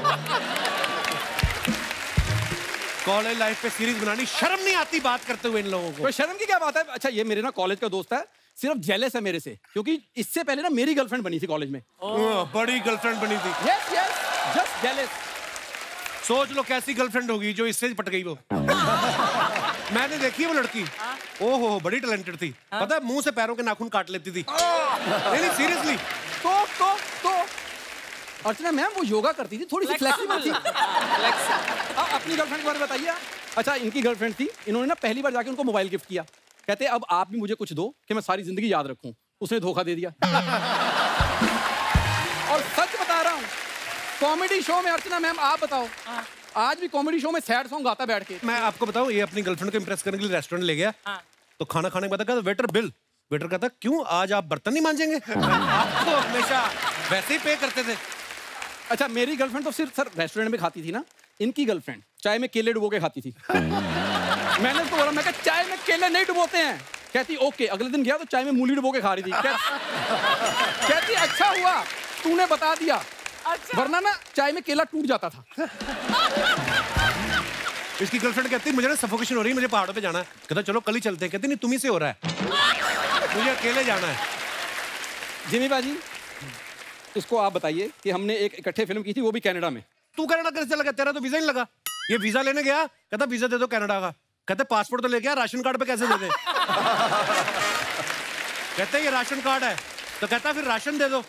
कॉलेज लाइफ पे सीरीज बनानी, शर्म नहीं आती बात करते हुए इन लोगों को? तो शर्म की क्या बात है? अच्छा, ये मेरे ना कॉलेज का दोस्त है, सिर्फ जेलस है मेरे से, क्योंकि इससे पहले ना मेरी गर्लफ्रेंड बनी थी कॉलेज में। बड़ी गर्लफ्रेंड बनी थी? Yes yes, just jealous. सोच लो कैसी गर्लफ्रेंड होगी जो इससे पट गई वो। मैंने देखी है वो लड़की, ओहो बड़ी टैलेंटेड थी। पता है मुंह से पैरों के नाखून काट लेती थी। नहीं सीरियसली। तो अर्चना मैम वो योगा करती थी, थोड़ी सी फ्लेक्सिबल थी। अपनी गर्लफ्रेंड के बारे में बताइए। अच्छा, इनकी गर्लफ्रेंड थी, इन्होंने ना पहली बार जाके उनको मोबाइल गिफ्ट किया। कहते अब आप भी मुझे कुछ दो कि मैं सारी जिंदगी याद रखूं। उसने धोखा दे दिया। और सच बता रहा हूँ, कॉमेडी शो में अर्चना मैम आप बताओ, आज भी कॉमेडी शो में सैड सॉन्ग गाता बैठ के। मैं आपको बताऊं, ये अपनी गर्लफ्रेंड को इंप्रेस करने के लिए रेस्टोरेंट ले गया। तो खाना खाने के बाद कहता वेटर बिल। वेटर कहता क्यों, आज आप बर्तन नहीं मांजेंगे? आपको हमेशा वैसे ही पे करते थे। अच्छा, मेरी गर्लफ्रेंड तो सिर्फ सर रेस्टोरेंट में खाती थी ना, इनकी गर्लफ्रेंड चाय में केले डुबो के खाती थी। मैंने उसको बोला, मैं कहा चाय में केले नहीं डुबोते हैं। कहती ओके। अगले दिन गया तो चाय में मूली डुबो के खा रही थी। कहती अच्छा हुआ तूने बता दिया, अच्छा। वरना ना चाय में केला टूट जाता था। इसकी गर्लफ्रेंड कहती मुझे ना सफोकेशन हो रही है, मुझे पहाड़ों पे जाना है। कहता चलो कल ही चलते हैं। कहती नहीं तुम ही से हो रहा है, मुझे अकेले जाना है। जिमी बाजी, इसको आप बताइए कि हमने एक इकट्ठे फिल्म की थी, वो भी कनाडा में। तू कनाडा कैसे लगा? तेरा तो वीजा नहीं लगा। ये वीजा लेने गया, कहता वीजा दे दो कनाडा का। कहते पासपोर्ट तो लेके आ, राशन कार्ड पे कैसे दे दे? कहते ये राशन कार्ड है। तो कहता फिर राशन दे दो।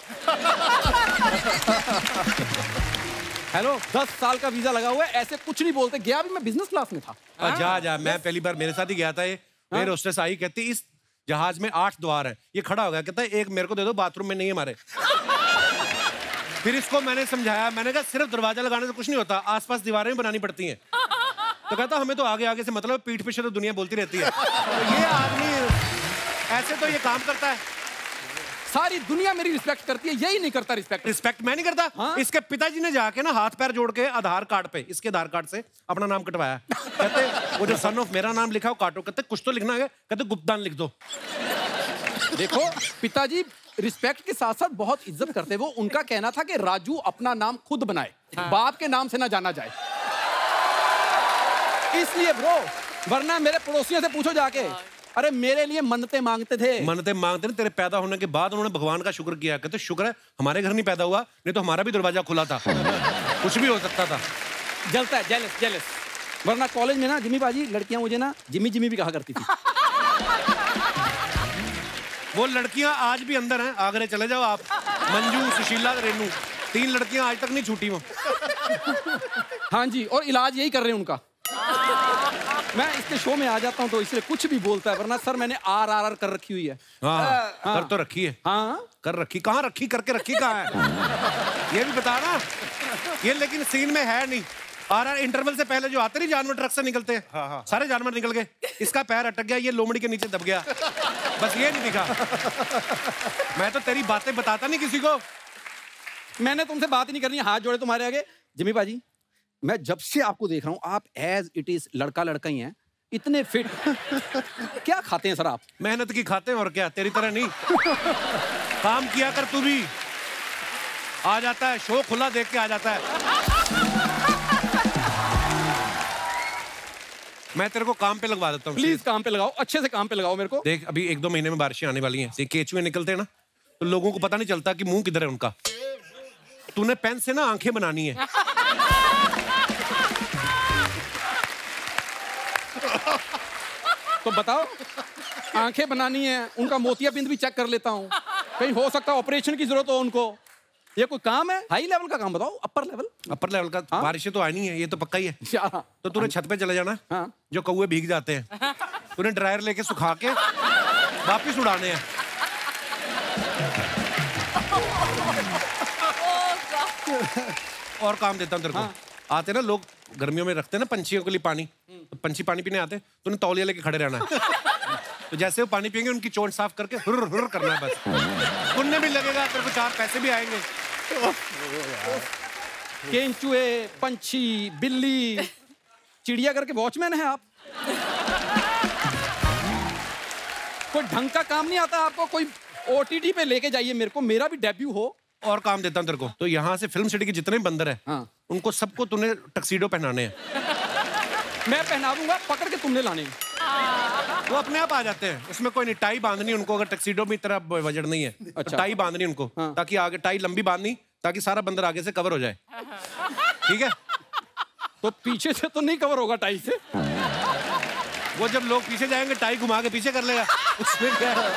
हेलो, 10 साल का वीजा लगा हुआ है, ऐसे कुछ नहीं बोलते। गया भी मैं बिजनेस क्लास में था। जा मैं पहली बार मेरे साथ ही गया था। ये मेरे होस्टेस आई, कहती इस जहाज में 8 द्वार है। ये खड़ा हो गया, कहता है एक मेरे को दे दो, बाथरूम में नहीं है हमारे। फिर इसको मैंने समझाया, मैंने कहा सिर्फ दरवाजा लगाने से कुछ नहीं होता, आसपास दीवारें भी बनानी पड़ती हैं। तो कहता हमें तो आगे आगे से मतलब, पीठ पीछे तो दुनिया बोलती रहती है। तो ये आदमी ऐसे तो ये काम करता है। सारी दुनिया मेरी रिस्पेक्ट करती है, यही नहीं करता रिस्पेक्ट। रिस्पेक्ट मैं नहीं करता। हाँ? इसके पिताजी ने जाके ना हाथ पैर जोड़ के आधार कार्ड पे, इसके आधार कार्ड से अपना नाम कटवाया। कहते वो जो सन ऑफ मेरा नाम लिखा हो काटो। कहते कुछ तो लिखना है। कहते गुप्तान लिख दो। देखो, पिताजी रिस्पेक्ट के साथ साथ बहुत इज्जत करते। वो उनका कहना था कि राजू अपना नाम खुद बनाए, बाप के नाम से ना जाना जाए। इसलिए ब्रो, वरना मेरे पड़ोसियों से पूछो जाके, अरे मेरे लिए मन्नतें मांगते थे। मन्नतें मांगते थे। तेरे पैदा होने के बाद उन्होंने भगवान का शुक्र किया। कहते शुक्र है हमारे घर नहीं पैदा हुआ, नहीं तो हमारा भी दरवाजा खुला था। कुछ भी हो सकता था। जलता है, जेलस जेलस। वरना कॉलेज में ना जिमी बाजी, लड़कियां मुझे ना जिमी जिमी भी कहा करती थी। वो लड़कियां आज भी अंदर हैं, आगरे चले जाओ आप। मंजू, सुशीला, रेनू, 3 लड़कियां आज तक नहीं छूटी वो। हाँ जी, और इलाज यही कर रहे हैं उनका। मैं इसके शो में आ जाता हूँ तो इसलिए कुछ भी बोलता है, वरना सर मैंने RRR कर रखी हुई है। हाँ, कर तो रखी है। हाँ, कर रखी। कहाँ रखी? करके रखी कहाँ है? ये भी बता ना। ये लेकिन सीन में है नहीं। और इंटरवल से पहले जो आते नहीं जानवर ट्रक से निकलते हैं, हाँ। सारे जानवर निकल गए, इसका पैर अटक गया, ये लोमड़ी के नीचे दब गया, बस ये नहीं दिखा। मैं तो तेरी बातें बताता नहीं किसी को। मैंने तुमसे बात ही नहीं करनी, हाथ जोड़े तुम्हारे आगे। जिमी पाजी, मैं जब से आपको देख रहा हूँ, आप एज इट इज लड़का लड़का ही हैं, इतने फिट। क्या खाते हैं सर आप? मेहनत की खाते हैं और क्या, तेरी तरह नहीं। काम किया कर तू भी, आ जाता है शो खुला देख के आ जाता है। मैं तेरे को काम पे लगवा देता हूँ। प्लीज काम पे लगाओ, अच्छे से काम पे लगाओ मेरे को। देख अभी 1-2 महीने में बारिशें आने वाली हैं, केचुए निकलते हैं ना, तो लोगों को पता नहीं चलता कि मुंह किधर है उनका। तूने पेन से ना आंखें बनानी है। तो बताओ, आंखें बनानी है, उनका मोतियाबिंद भी चेक कर लेता हूँ, कहीं हो सकता है ऑपरेशन की जरूरत हो उनको। ये कोई काम है? हाई लेवल का काम बताओ, अपर लेवल। अपर लेवल का? हाँ? बारिशें तो आनी है, ये तो पक्का ही है। तो तूने छत पे चले जाना। हाँ? जो कौवे भीग जाते हैं, तूने ड्रायर लेके सुखा के वापिस उड़ाने हैं। और काम देता हूँ तेरे को। हाँ? आते ना लोग गर्मियों में रखते हैं ना पंछियों के लिए पानी, तो पंछी पानी पीने आते, तूने तौलिया लेके खड़े रहना है। तो जैसे वो पानी पियेंगे उनकी चोंच साफ करके हुर हुर करना है बस। पुण्य भी लगेगा, तेरे को 4 पैसे भी आएंगे। केंचुए, पंछी, बिल्ली, चिड़िया करके वॉचमैन है आप। कोई ढंग का काम नहीं आता आपको? कोई OTT पे लेके जाइए मेरे को, मेरा भी डेब्यू हो। और काम देता हूँ तेरे को। तो यहाँ से फिल्म सिटी के जितने बंदर हैं, हाँ, उनको सबको तूने टक्सीडो पहनाने हैं। मैं पहना दूंगा, पकड़ के तुमने लाने हैं। वो अपने आप आ जाते हैं, उसमें कोई नहीं। टाई बांधनी उनको, अगर टक्सीडो में इतना वजन नहीं है। अच्छा। टाई बांधनी उनको। हाँ। ताकि आगे टाई लंबी बांधनी, ताकि सारा बंदर आगे से कवर हो जाए। ठीक है? तो पीछे से तो नहीं कवर होगा टाई से। वो जब लोग पीछे जाएंगे टाई घुमा के पीछे कर लेगा, उसमें क्या है?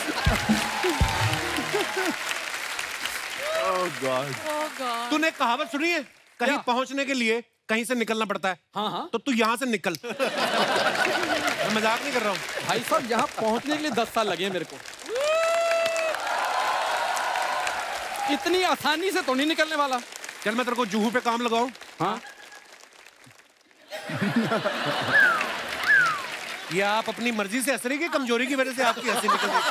तूने कहावत सुनी है, कहीं पहुंचने के लिए कहीं से निकलना पड़ता है। हाँ हाँ। तो तू यहाँ से निकल। मैं मजाक नहीं कर रहा हूँ भाई साहब, यहाँ पहुंचने के लिए 10 साल लगे मेरे को। इतनी आसानी से तो नहीं निकलने वाला। चल मैं तेरे को जूहू पे काम लगाऊं। हाँ। ये आप अपनी मर्जी से हंस रही कि कमजोरी की वजह से आपकी हंसी निकल गई?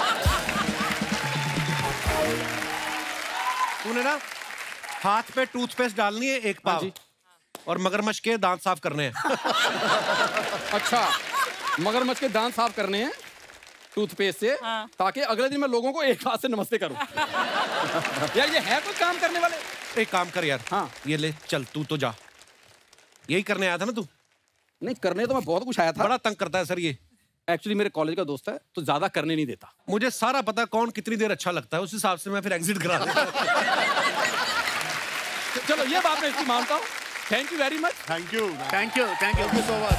तूने ना हाथ पे टूथपेस्ट डालनी है 1 पाव, और मगरमच्छ के दांत साफ करने हैं। अच्छा, मगरमच्छ के दांत साफ करने हैं टूथपेस्ट से। हाँ। ताकि अगले दिन मैं लोगों को एक हाथ से नमस्ते करूं। यार ये है कोई काम करने वाले? एक काम कर यार। हाँ। ये ले चल, तू तो जा। यही करने आया था ना तू? नहीं, करने तो मैं बहुत कुछ आया था। बड़ा तंग करता है सर ये। एक्चुअली मेरे कॉलेज का दोस्त है, तो ज्यादा करने नहीं देता। मुझे सारा पता कौन कितनी देर अच्छा लगता है, उस हिसाब से मैं फिर एग्जिट करा देता हूं। चलो ये बात मैं इसकी मानता हूँ। Thank you very much. Thank you so much.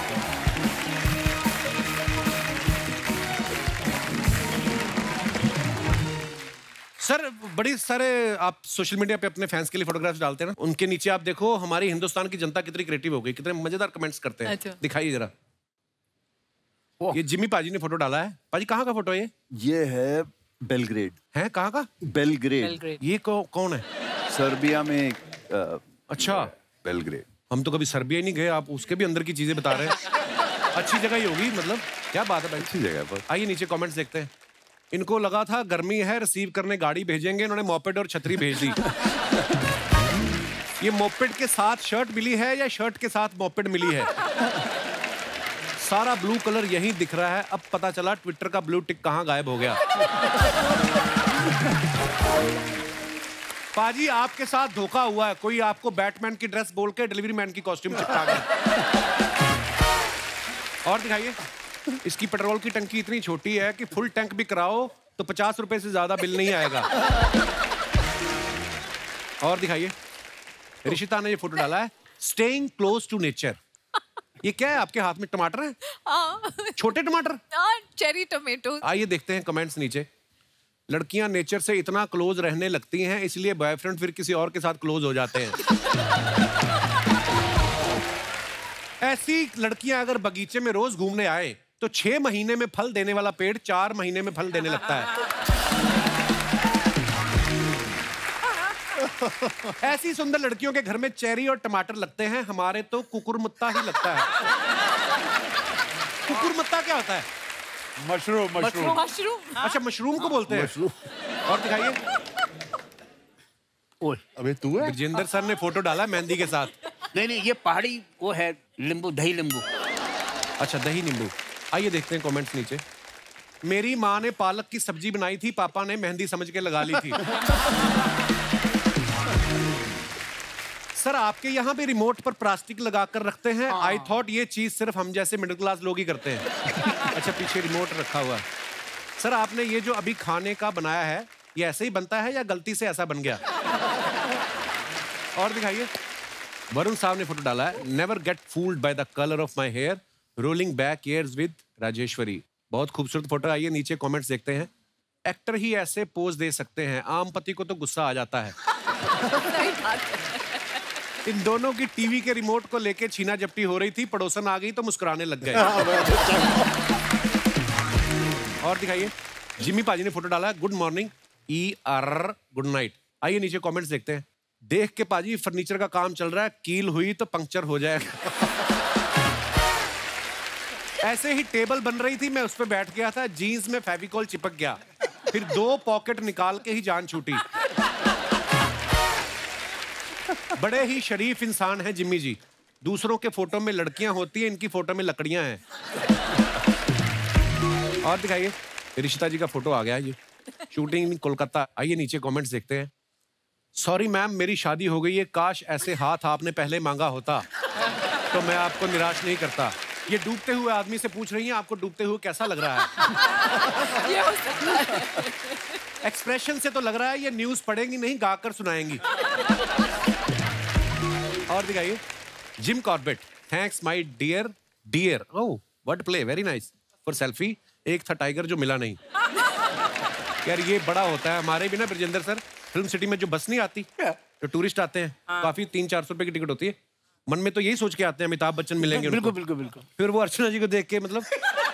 Sir बड़ी सारे आप सोशल मीडिया पे अपने फैंस के लिए फोटोग्राफ्स डालते हैं ना, उनके नीचे आप देखो हमारी हिंदुस्तान की जनता कितनी क्रिएटिव हो गई, कितने मजेदार कमेंट्स करते हैं। अच्छा। दिखाइए जरा। ये जिमी पाजी ने फोटो डाला है। पाजी कहाँ का फोटो है ये है बेलग्रेड। है कहाँ का? बेलग्रेड। ये कौन है? सर्बिया में। अच्छा, बेलग्रेड। हम तो कभी सर्बिया ही नहीं गए, आप उसके भी अंदर की चीजें बता रहे हैं। अच्छी जगह ही होगी, मतलब क्या बात है भाई। अच्छी जगह पर। आइए नीचे कमेंट्स देखते हैं। इनको लगा था गर्मी है, रिसीव करने गाड़ी भेजेंगे, इन्होंने मोपेड और छतरी भेज दी। ये मोपेड के साथ शर्ट मिली है या शर्ट के साथ मोपेड मिली है? सारा ब्लू कलर यहीं दिख रहा है। अब पता चला ट्विटर का ब्लू टिक कहां गायब हो गया। पाजी आपके साथ धोखा हुआ है, कोई आपको बैटमैन की ड्रेस बोल के डिलीवरी मैन की कॉस्ट्यूम चिपका गया। और दिखाइए। इसकी पेट्रोल की टंकी इतनी छोटी है कि फुल टैंक भी कराओ तो 50 रुपए से ज्यादा बिल नहीं आएगा। और दिखाइए। ऋषिता ने ये फोटो डाला है, स्टेइंग क्लोज टू नेचर। ये क्या है आपके हाथ में? टमाटर है? छोटे टमाटर? Cherry tomato. आइए देखते हैं कमेंट्स नीचे। लड़कियां नेचर से इतना क्लोज रहने लगती हैं, इसलिए बॉयफ्रेंड फिर किसी और के साथ क्लोज हो जाते हैं। ऐसी लड़कियां अगर बगीचे में रोज घूमने आए तो 6 महीने में फल देने वाला पेड़ 4 महीने में फल देने लगता है। ऐसी सुंदर लड़कियों के घर में चेरी और टमाटर लगते हैं, हमारे तो कुकुरमुत्ता ही लगता है। कुकुरमुत्ता क्या होता है? मशरूम। अच्छा, मशरूम को बोलते हैं। और दिखाइए। ओए अबे तू है? ब्रजेंद्र सर ने फोटो डाला मेहंदी के साथ। नहीं, ये पहाड़ी वो है नींबू, दही नींबू। अच्छा, दही नींबू। आइए देखते हैं कमेंट्स नीचे। मेरी माँ ने पालक की सब्जी बनाई थी, पापा ने मेहंदी समझ के लगा ली थी। सर, आपके यहाँ पे रिमोट पर प्लास्टिक लगाकर रखते हैं। आई थॉट ये चीज सिर्फ हम जैसे मिडिल क्लास लोग ही करते हैं। अच्छा, पीछे रिमोट रखा हुआ। सर, आपने ये जो अभी खाने का बनाया है, ये ऐसे ही बनता है या गलती से ऐसा बन गया? और दिखाइए। वरुण साहब ने फोटो डाला है। Never get fooled by the colour of my hair, rolling back years with Rajeshwari. बहुत खूबसूरत फोटो। आइए नीचे कमेंट्स देखते हैं। एक्टर ही ऐसे पोज दे सकते हैं, आम पति को तो गुस्सा आ जाता है। इन दोनों की टीवी के रिमोट को लेके छीना झपटी हो रही थी, पड़ोसन आ गई तो मुस्कुराने लग गए। और दिखाइए। जिमी पाजी ने फोटो डाला है। Good morning ER good night. आइए नीचे कमेंट्स देखते हैं। देख के पाजी फर्नीचर का काम चल रहा है, कील हुई तो पंक्चर हो जाएगा। ऐसे ही टेबल बन रही थी, मैं उस पर बैठ गया था, जीन्स में फेविकॉल चिपक गया, फिर 2 पॉकेट निकाल के ही जान छूटी। बड़े ही शरीफ इंसान हैं जिम्मी जी। दूसरों के फोटो में लड़कियां होती हैं, इनकी फोटो में लकड़ियां हैं। और दिखाइए। रिश्ता जी का फोटो आ गया। ये शूटिंग इन कोलकाता। आइए नीचे कमेंट्स देखते हैं। सॉरी मैम, मेरी शादी हो गई है, काश ऐसे हाथ आपने पहले मांगा होता तो मैं आपको निराश नहीं करता। ये डूबते हुए आदमी से पूछ रही हैं, आपको डूबते हुए कैसा लग रहा है? ये हो सकता है। एक्सप्रेशन से तो लग रहा है ये न्यूज पढ़ेंगी नहीं, गाकर सुनाएंगी। और दिखाइए। Jim Corbett, thanks my dear. Oh, what play, very nice. For selfie. Ek Tha tiger जो मिला नहीं। यार ये बड़ा होता है। हमारे भी ना ब्रजेंद्र सर, फिल्म सिटी में जो बस नहीं आती, तो टूरिस्ट आते हैं, काफी 300-400 रुपए की टिकट होती है। मन में तो यही सोच के आते हैं अमिताभ बच्चन मिलेंगे। बिल्कुल। फिर वो अर्चना जी को देख के मतलब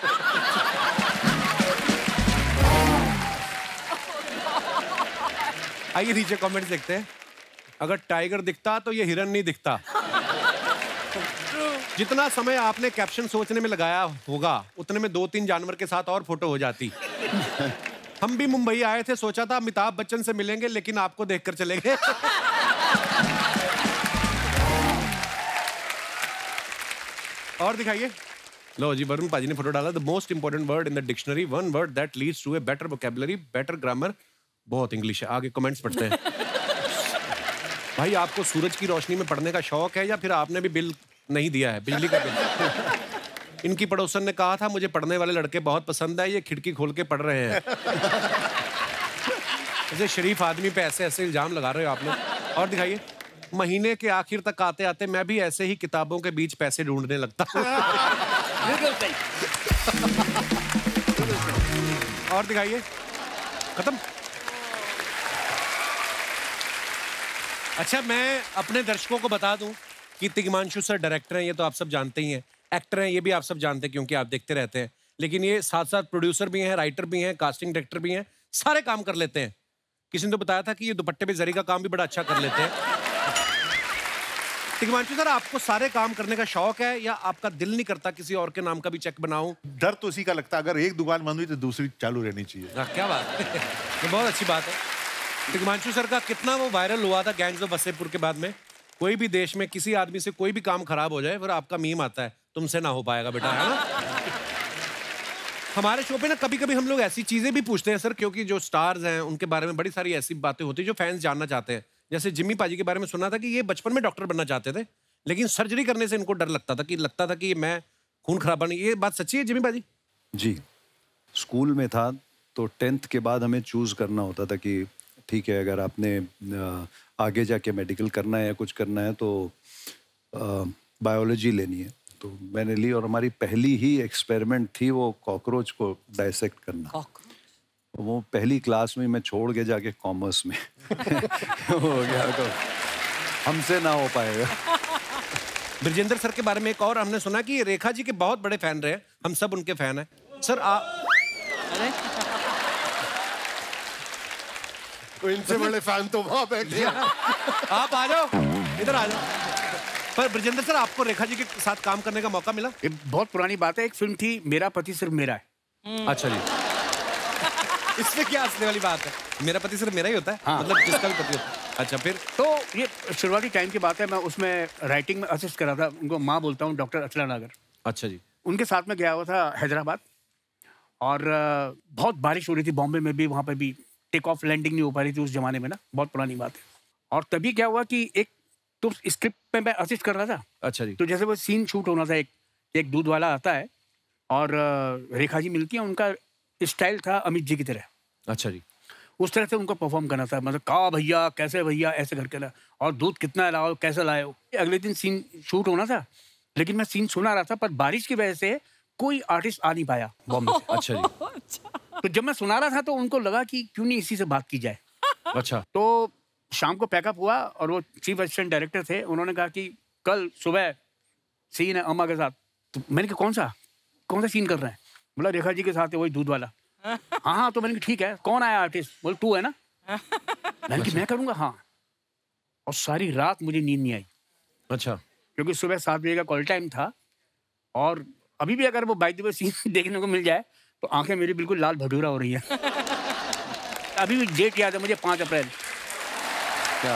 आइए नीचे कमेंट्स देखते हैं। अगर टाइगर दिखता तो ये हिरन नहीं दिखता। जितना समय आपने कैप्शन सोचने में लगाया होगा, उतने में 2-3 जानवर के साथ और फोटो हो जाती। हम भी मुंबई आए थे, सोचा था अमिताभ बच्चन से मिलेंगे, लेकिन आपको देखकर चले गए। और दिखाइए। लो जी, वरुण पाजी ने फोटो डाला। The most important word in the dictionary, one word that leads to a better vocabulary, better grammar. बहुत इंग्लिश है। आगे कमेंट्स पढ़ते हैं। भाई, आपको सूरज की रोशनी में पढ़ने का शौक है या फिर आपने भी बिल नहीं दिया है, बिजली का बिल? इनकी पड़ोसन ने कहा था मुझे पढ़ने वाले लड़के बहुत पसंद है, ये खिड़की खोल के पढ़ रहे हैं। ऐसे शरीफ आदमी पे ऐसे ऐसे इल्जाम लगा रहे हो आप लोग। और दिखाइए। महीने के आखिर तक आते आते मैं भी ऐसे ही किताबों के बीच पैसे ढूंढने लगता हूँ। और दिखाइए। खत्म। अच्छा, मैं अपने दर्शकों को बता दूं कि तिग्मांशु सर डायरेक्टर हैं, ये तो आप सब जानते ही हैं। एक्टर हैं, ये भी आप सब जानते हैं क्योंकि आप देखते रहते हैं। लेकिन ये साथ साथ प्रोड्यूसर भी हैं, राइटर भी हैं, कास्टिंग डायरेक्टर भी हैं, सारे काम कर लेते हैं। किसी ने तो बताया था कि ये दुपट्टे पे जरी का काम भी बड़ा अच्छा कर लेते हैं। तिग्मांशु सर, आपको सारे काम करने का शौक है या आपका दिल नहीं करता किसी और के नाम का भी चेक बनाऊं? डर तो उसी का लगता है, अगर एक दुकान बंद हुई तो दूसरी चालू रहनी चाहिए। क्या बात है। ये बहुत अच्छी बात है। तिग्मांशु सर का कितना वो वायरल हुआ था गैंग्स ऑफ वसेपुर के बाद में। कोई भी देश में किसी आदमी से कोई भी काम खराब हो जाए, फिर आपका मीम आता है, तुमसे ना हो पाएगा बेटा, है ना? हमारे शो पे ना कभी कभी हम लोग ऐसी चीजें भी पूछते हैं सर, क्योंकि जो स्टार्स हैं उनके बारे में बड़ी सारी ऐसी बातें होती है जो फैंस जानना चाहते हैं। जैसे जिम्मी पाजी के बारे में सुना था कि ये बचपन में डॉक्टर बनना चाहते थे, लेकिन सर्जरी करने से इनको डर लगता था कि मैं खून खराबा नहीं। ये बात सच्ची है जिम्मी पाजी? जी, स्कूल में था तो 10th के बाद हमें चूज करना होता था कि ठीक है, अगर आपने आगे जाके मेडिकल करना है या कुछ करना है तो बायोलॉजी लेनी है। तो मैंने ली और हमारी पहली ही एक्सपेरिमेंट थी वो कॉकरोच को डाइसेक्ट करना। वो पहली क्लास में मैं छोड़ के जाके कॉमर्स में हो गया, तो हमसे ना हो पाएगा। ब्रजेंद्र सर के बारे में एक और हमने सुना कि रेखा जी के बहुत बड़े फैन रहे, हम सब उनके फैन हैं सर। इनसे बड़े फैन तो वहां बैठे हैं। आप आ जाओ, इधर आ जाओ। पर ब्रजेंद्र सर, आपको रेखा जी के साथ काम करने का मौका मिला? ये बहुत पुरानी बात है, एक फिल्म थी मेरा पति सिर्फ मेरा है। अच्छा जी। इसमें क्या हंसने वाली बात है? मेरा पति सिर्फ मेरा ही होता है? हाँ। मतलब जिसका भी पति होता है। अच्छा, फिर? तो ये शुरुआती टाइम की बात है, मैं उसमें राइटिंग में असिस्ट कर रहा था। उनको माँ बोलता हूँ, डॉक्टर अचला नागर। अच्छा जी। उनके साथ में गया हुआ था हैदराबाद, और बहुत बारिश हो रही थी बॉम्बे में भी, वहाँ पे भी टेक ऑफ लैंडिंग नहीं हो पा रही थी उस जमाने में ना, बहुत पुरानी बात है। और तभी क्या हुआ कि एक तो स्क्रिप्ट पे मैं असिस्ट कर रहा था। अच्छा जी। तो जैसे वो सीन शूट होना था, एक दूध वाला आता है और रेखा जी मिलती है, उनका स्टाइल था अमित जी की तरह। अच्छा जी। उस तरह से उनको परफॉर्म करना था, मतलब कहा भैया कैसे भैया ऐसे करके ना, और दूध कितना लाओ कैसे लाए हो। अगले दिन सीन शूट होना था, लेकिन मैं सीन सुना रहा था, पर बारिश की वजह से कोई आर्टिस्ट आ नहीं पाया बॉम्बे से। अच्छा जी। तो जब मैं सुना रहा था तो उनको लगा कि क्यों नहीं इसी से बात की जाए। अच्छा। तो शाम को पैकअप हुआ, और वो चीफ असिस्टेंट डायरेक्टर थे, उन्होंने कहा कि कल सुबह सीन है अम्मा के साथ। तो मैंने कहा कौन सा सीन कर रहे हैं? बोला रेखा जी के साथ है, वही दूध वाला। हाँ, तो मैंने कहा ठीक है, कौन आया आर्टिस्ट? बोले तू है ना। मैंने कहा मैं करूँगा। हाँ। और सारी रात मुझे नींद नहीं आई। अच्छा। क्योंकि सुबह 7 बजे का कॉल टाइम था, और अभी भी अगर वो बाई द वे सीन देखने को मिल जाए तो आंखें मेरी बिल्कुल लाल भटूरा हो रही है। अभी भी डेट याद है मुझे, 5 अप्रैल। क्या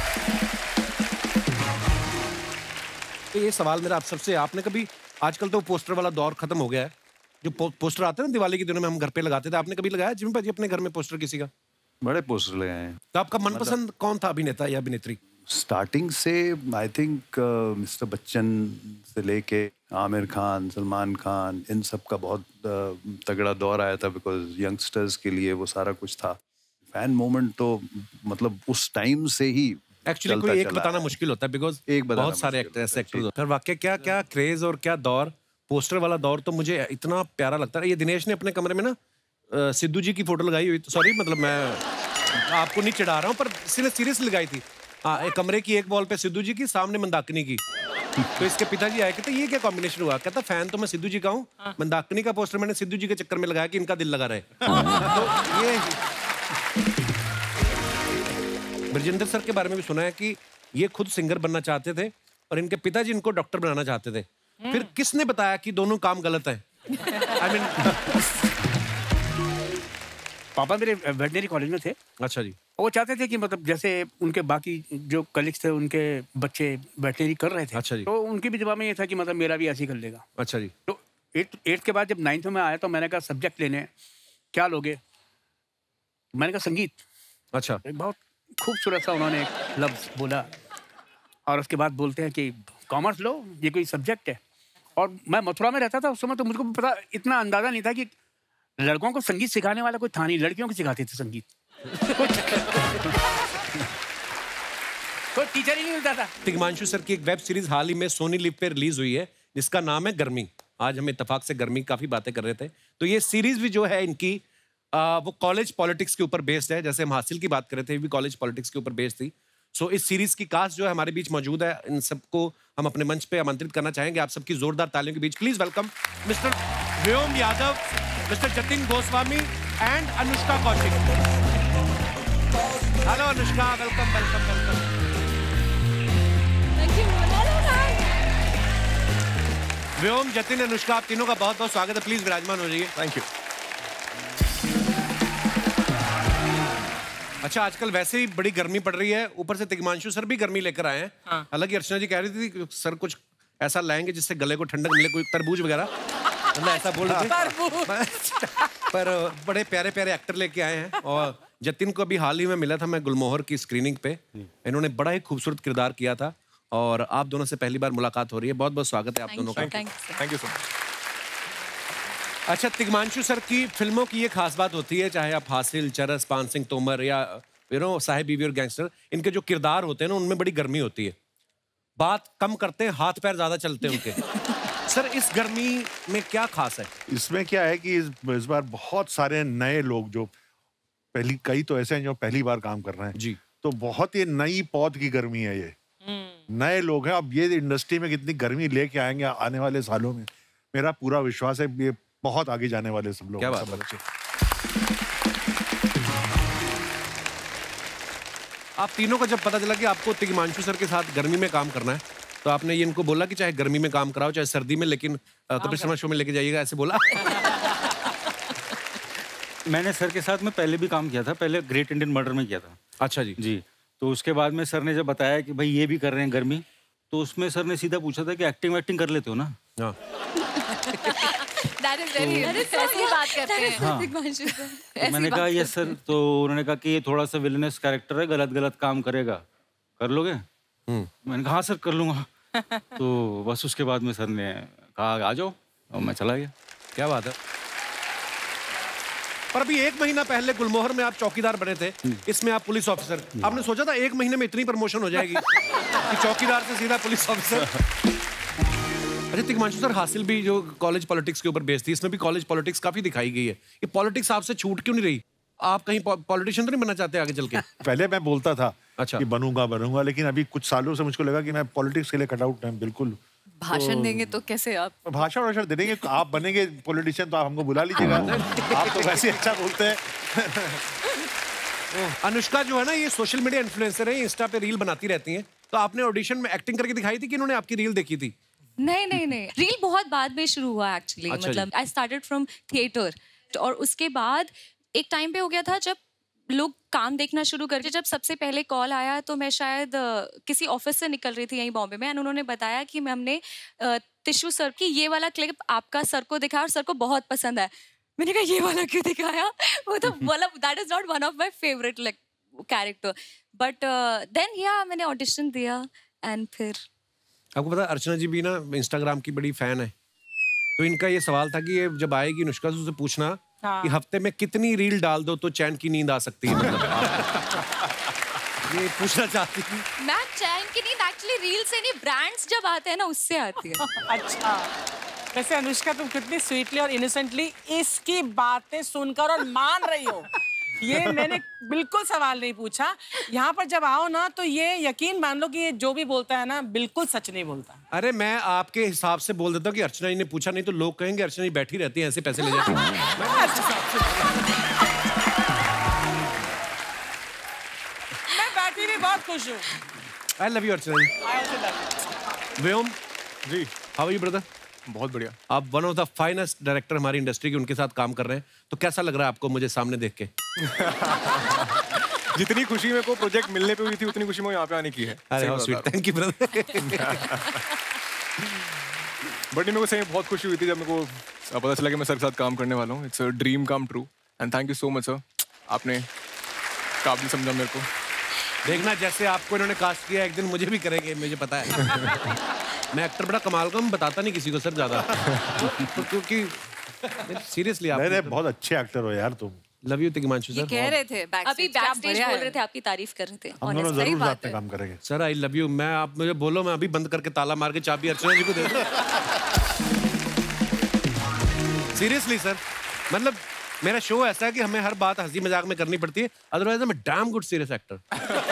तो ये सवाल मेरा आप सबसे, आपने कभी, आजकल तो पोस्टर वाला दौर खत्म हो गया है, जो पोस्टर आते हैं ना दिवाली के दिनों में हम घर पे लगाते थे, आपने कभी लगाया जिमी भाजी अपने घर में पोस्टर किसी का? बड़े पोस्टर लगाए हैं। तो आपका मनपसंद कौन था, अभिनेता या अभिनेत्री? स्टार्टिंग से आई थिंक मिस्टर बच्चन से लेके आमिर खान, सलमान खान, इन सब का बहुत तगड़ा दौर आया था, बिकॉज यंगस्टर्स के लिए वो सारा कुछ था। फैन मोमेंट तो मतलब उस टाइम से ही एक्चुअली कोई एक बताना मुश्किल होता है, बिकॉज बहुत सारे एक्टर्स पर वाकई क्या क्या क्रेज और क्या दौर, पोस्टर वाला दौर तो मुझे इतना प्यारा लगता है। ये दिनेश ने अपने कमरे में ना सिद्धू जी की फोटो लगाई हुई, सॉरी मतलब मैं आपको नहीं चिढ़ा रहा हूँ, पर सीरियस लगाई थी। हाँ, एक कमरे की एक वॉल पे सिद्धू जी की, सामने मंदाकिनी की। तो इसके पिताजी आए, कहते ये क्या कॉम्बिनेशन हुआ? कहता फैन तो मैं सिद्धू जी का हूँ, मंदाकिनी का पोस्टर मैंने सिद्धू जी के चक्कर में लगाया कि इनका दिल लगा रहे। तो ये ब्रजेंद्र सर के बारे में भी सुना है कि ये खुद सिंगर बनना चाहते थे और इनके पिताजी इनको डॉक्टर बनाना चाहते थे। फिर किसने बताया कि दोनों काम गलत है? I mean, पापा मेरे वेटनरी कॉलेज में थे। अच्छा जी। वो चाहते थे कि मतलब जैसे उनके बाकी जो कलीग्स थे, उनके बच्चे वेटनरी कर रहे थे। अच्छा जी। तो उनके भी दिमाग में ये था कि मतलब मेरा भी ऐसे ही कर लेगा। अच्छा जी। तो 8th के बाद जब 9th में आया तो मैंने कहा सब्जेक्ट लेने क्या लोगे? मैंने कहा संगीत। अच्छा। एक बहुत खूबसूरत सा उन्होंने एक लफ्ज बोला, और उसके बाद बोलते हैं कि कॉमर्स लो, ये कोई सब्जेक्ट है। और मैं मथुरा में रहता था उस समय, तो मुझको पता, इतना अंदाजा नहीं था कि लड़कों को संगीत सिखाने वाला कोई था नहीं, लड़कियों को सिखाते थे संगीत। कोई टीचर ही नहीं मिलता था। तिग्मांशु सर की एक वेब सीरीज हाल ही में सोनी लिव पे रिलीज हुई है, जिसका नाम है गर्मी। आज हम इत्तेफाक से गर्मी काफी बातें कर रहे थे। तो ये सीरीज भी जो है इनकी वो कॉलेज पॉलिटिक्स के ऊपर बेस्ड है। जैसे हम हासिल की बात कर रहे थे, भी कॉलेज पॉलिटिक्स के ऊपर बेस्ड थी। सो इस सीरीज की कास्ट जो है हमारे बीच मौजूद है। इन सबको हम अपने मंच पे आमंत्रित करना चाहेंगे। आप सबकी जोरदार तालियों के बीच please welcome mister Vyom Yadav, mister Jatin Goswami and Anushka Kaushik. Hello Anushka, welcome welcome welcome. Vyom, Jatin, Anushka, आप तीनों का बहुत बहुत स्वागत है। प्लीज विराजमान हो जाइए। Thank you. अच्छा, आजकल वैसे ही बड़ी गर्मी पड़ रही है, ऊपर से तिग्मांशु सर भी गर्मी लेकर आए हैं। हालांकि अर्चना जी कह रही थी सर कुछ ऐसा लाएंगे जिससे गले को ठंडक मिले, कोई तरबूज वगैरह, मतलब ऐसा बोल रहे थे। पर बड़े प्यारे प्यारे एक्टर लेके आए हैं। और जतिन को अभी हाल ही में मिला था मैं गुलमोहर की स्क्रीनिंग पे, इन्होंने बड़ा ही खूबसूरत किरदार किया था और आप दोनों से पहली बार मुलाकात हो रही है। बहुत बहुत स्वागत है आप दोनों का। Thank you so much. अच्छा, तिग्मांशु सर की फिल्मों की ये खास बात होती है, चाहे आप हासिल, चरस, पान सिंह तोमर या साहिब बीवी और गैंगस्टर, इनके जो किरदार होते हैं ना उनमें बड़ी गर्मी होती है। बात कम करते हैं, हाथ पैर ज्यादा चलते हैं उनके। सर, इस गर्मी में क्या खास है? इसमें क्या है कि इस बार बहुत सारे नए लोग जो कई तो ऐसे हैं जो पहली बार काम कर रहे हैं जी, तो बहुत ही नई पौध की गर्मी है ये। नए लोग हैं। अब ये इंडस्ट्री में कितनी गर्मी लेके आएंगे आने वाले सालों में, मेरा पूरा विश्वास है ये बहुत आगे जाने वाले सब लोग। क्या बात बच्चे। आप तीनों को जब पता चला कि आपको तिग्मांशु सर के साथ गर्मी में काम करना है, तो आपने ये इनको बोला कि चाहे गर्मी में काम कराओ चाहे सर्दी में, लेकिन कपिल शर्मा शो में लेके जाइएगा, ऐसे बोला? मैंने सर के साथ में पहले भी काम किया था, पहले ग्रेट इंडियन मर्डर में किया था। अच्छा जी। जी, तो उसके बाद में सर ने जब बताया कि भाई ये भी कर रहे हैं गर्मी, तो उसमें सर ने सीधा पूछा था कि एक्टिंग वैक्टिंग कर लेते हो ना? हाँ। That is very ऐसी बात करते हैं। हाँ। मैंने कहा यस सर, तो उन्होंने कहा कि ये थोड़ा सा विलेनस कैरेक्टर है, गलत गलत काम करेगा, कर लोगे? मैंने कहा हाँ सर कर लूंगा। तो बस उसके बाद में सर ने कहा आ जाओ, और मैं चला गया। क्या बात है। पर अभी 1 महीना पहले गुलमोहर में आप चौकीदार बने थे, इसमें आप पुलिस ऑफिसर। आपने सोचा था 1 महीने में इतनी प्रमोशन हो जाएगी कि चौकीदार से सीधा पुलिस ऑफिसर? अच्छा तिग्मांशु सर, हासिल भी जो कॉलेज पॉलिटिक्स के ऊपर बेस्ड थी, इसमें भी कॉलेज पॉलिटिक्स काफी दिखाई गई है। ये पॉलिटिक्स आपसे छूट क्यों नहीं रही? आप कहीं पॉलिटिशियन तो नहीं बनना चाहते आगे चल के? पहले मैं बोलता था अच्छा कि बनूंगा, लेकिन अभी कुछ सालों से मुझको लगा कि मैं पॉलिटिक्स के लिए कट आउट है बिल्कुल। भाषण देंगे तो कैसे आप? भाषण दे देंगे, आप बनेंगे पॉलिटिशियन तो आप हमको बुला लीजिएगा। आप तो वैसे अच्छा बोलते हैं। अनुष्का जो है ना, ये सोशल मीडिया इन्फ्लुएंसर है, इंस्टा पे रील बनाती रहती हैं। तो आपने ऑडिशन में एक्टिंग करके दिखाई थी कि इन्होंने आपकी रील देखी थी? नहीं, रील बहुत बाद में शुरू हुआ एक्चुअली। अच्छा मतलब आई स्टार्टेड फ्रॉम थिएटर, और उसके बाद एक टाइम पे हो गया था जब लोग काम देखना शुरू करके। जब सबसे पहले कॉल आया तो मैं शायद किसी ऑफिस से निकल रही थी यहीं बॉम्बे में, एंड उन्होंने बताया कि हमने टिश्यू सर की ये वाला क्लिप आपका सर को दिखाया और सर को बहुत पसंद आया। मैंने कहा ये वाला क्यों दिखाया? वो तो मतलब that is not one of my favourite like character, but then या मैंने ऑडिशन दिया एंड फिर। आपको पता है अर्चना जी भी ना इंस्टाग्राम की बड़ी फैन है, तो इनका ये सवाल था कि ये जब आएगी अनुष्का से पूछना कि हफ्ते में कितनी रील डाल दो तो चैन की नींद आ सकती है। ये पूछना चाहती थी। मैं चैन की नींद एक्चुअली रील से नहीं, ब्रांड्स जब आते हैं ना उससे आती है। अच्छा, वैसे अनुष्का तुम कितनी स्वीटली और इनोसेंटली इसकी बातें सुनकर और मान रही हो, ये मैंने बिल्कुल सवाल नहीं पूछा। यहाँ पर जब आओ ना तो ये यकीन मान लो कि ये जो भी बोलता है ना बिल्कुल सच नहीं बोलता। अरे मैं आपके हिसाब से बोल देता हूँ कि अर्चना जी ने पूछा, नहीं तो लोग कहेंगे अर्चना जी बैठी रहती है ऐसे पैसे ले जाती है। मैं बैठी भी बहुत खुश हूँ। I love you Archana ji. Vyom ji, how are you brother? बहुत बढ़िया। आप one of the finest director हमारी इंडस्ट्री के, उनके साथ काम कर रहे हैं, तो कैसा लग रहा है आपको मुझे सामने देख के? जितनी खुशी मेरे को प्रोजेक्ट मिलने पे हुई थी उतनी खुशी मैं यहाँ पे आने की है। अरे how sweet, thank you brother. But मेरे को सही बहुत खुशी हुई थी जब मेरे को पता चला कि मैं सर के साथ काम करने वाला हूँ। It's a dream come true and thank you so much sir, आपने काबिल समझा मेरे को। देखना जैसे आपको इन्होंने कास्ट किया, एक दिन मुझे भी करेंगे, मुझे पता है। मैं एक्टर बड़ा कमाल का, मैं बताता नहीं किसी को सर ज्यादा, क्योंकि सीरियसली आप बहुत अच्छे एक्टर हो यार तुम। Love you Tigmanshu sir. कह रहे थे अभी बैकस्टेज बोल रहे थे, आपकी तारीफ कर रहे थे। हम दोनों जरूर साथ में काम करेंगे सर। I love you. मैं आप मुझे बोलो, मैं अभी बंद करके ताला मार के चाबी अर्चना जी को दे दूं। सीरियसली सर, मतलब मेरा शो ऐसा है कि हमें हर बात हंसी मजाक में करनी पड़ती है, otherwise I am damn good serious actor.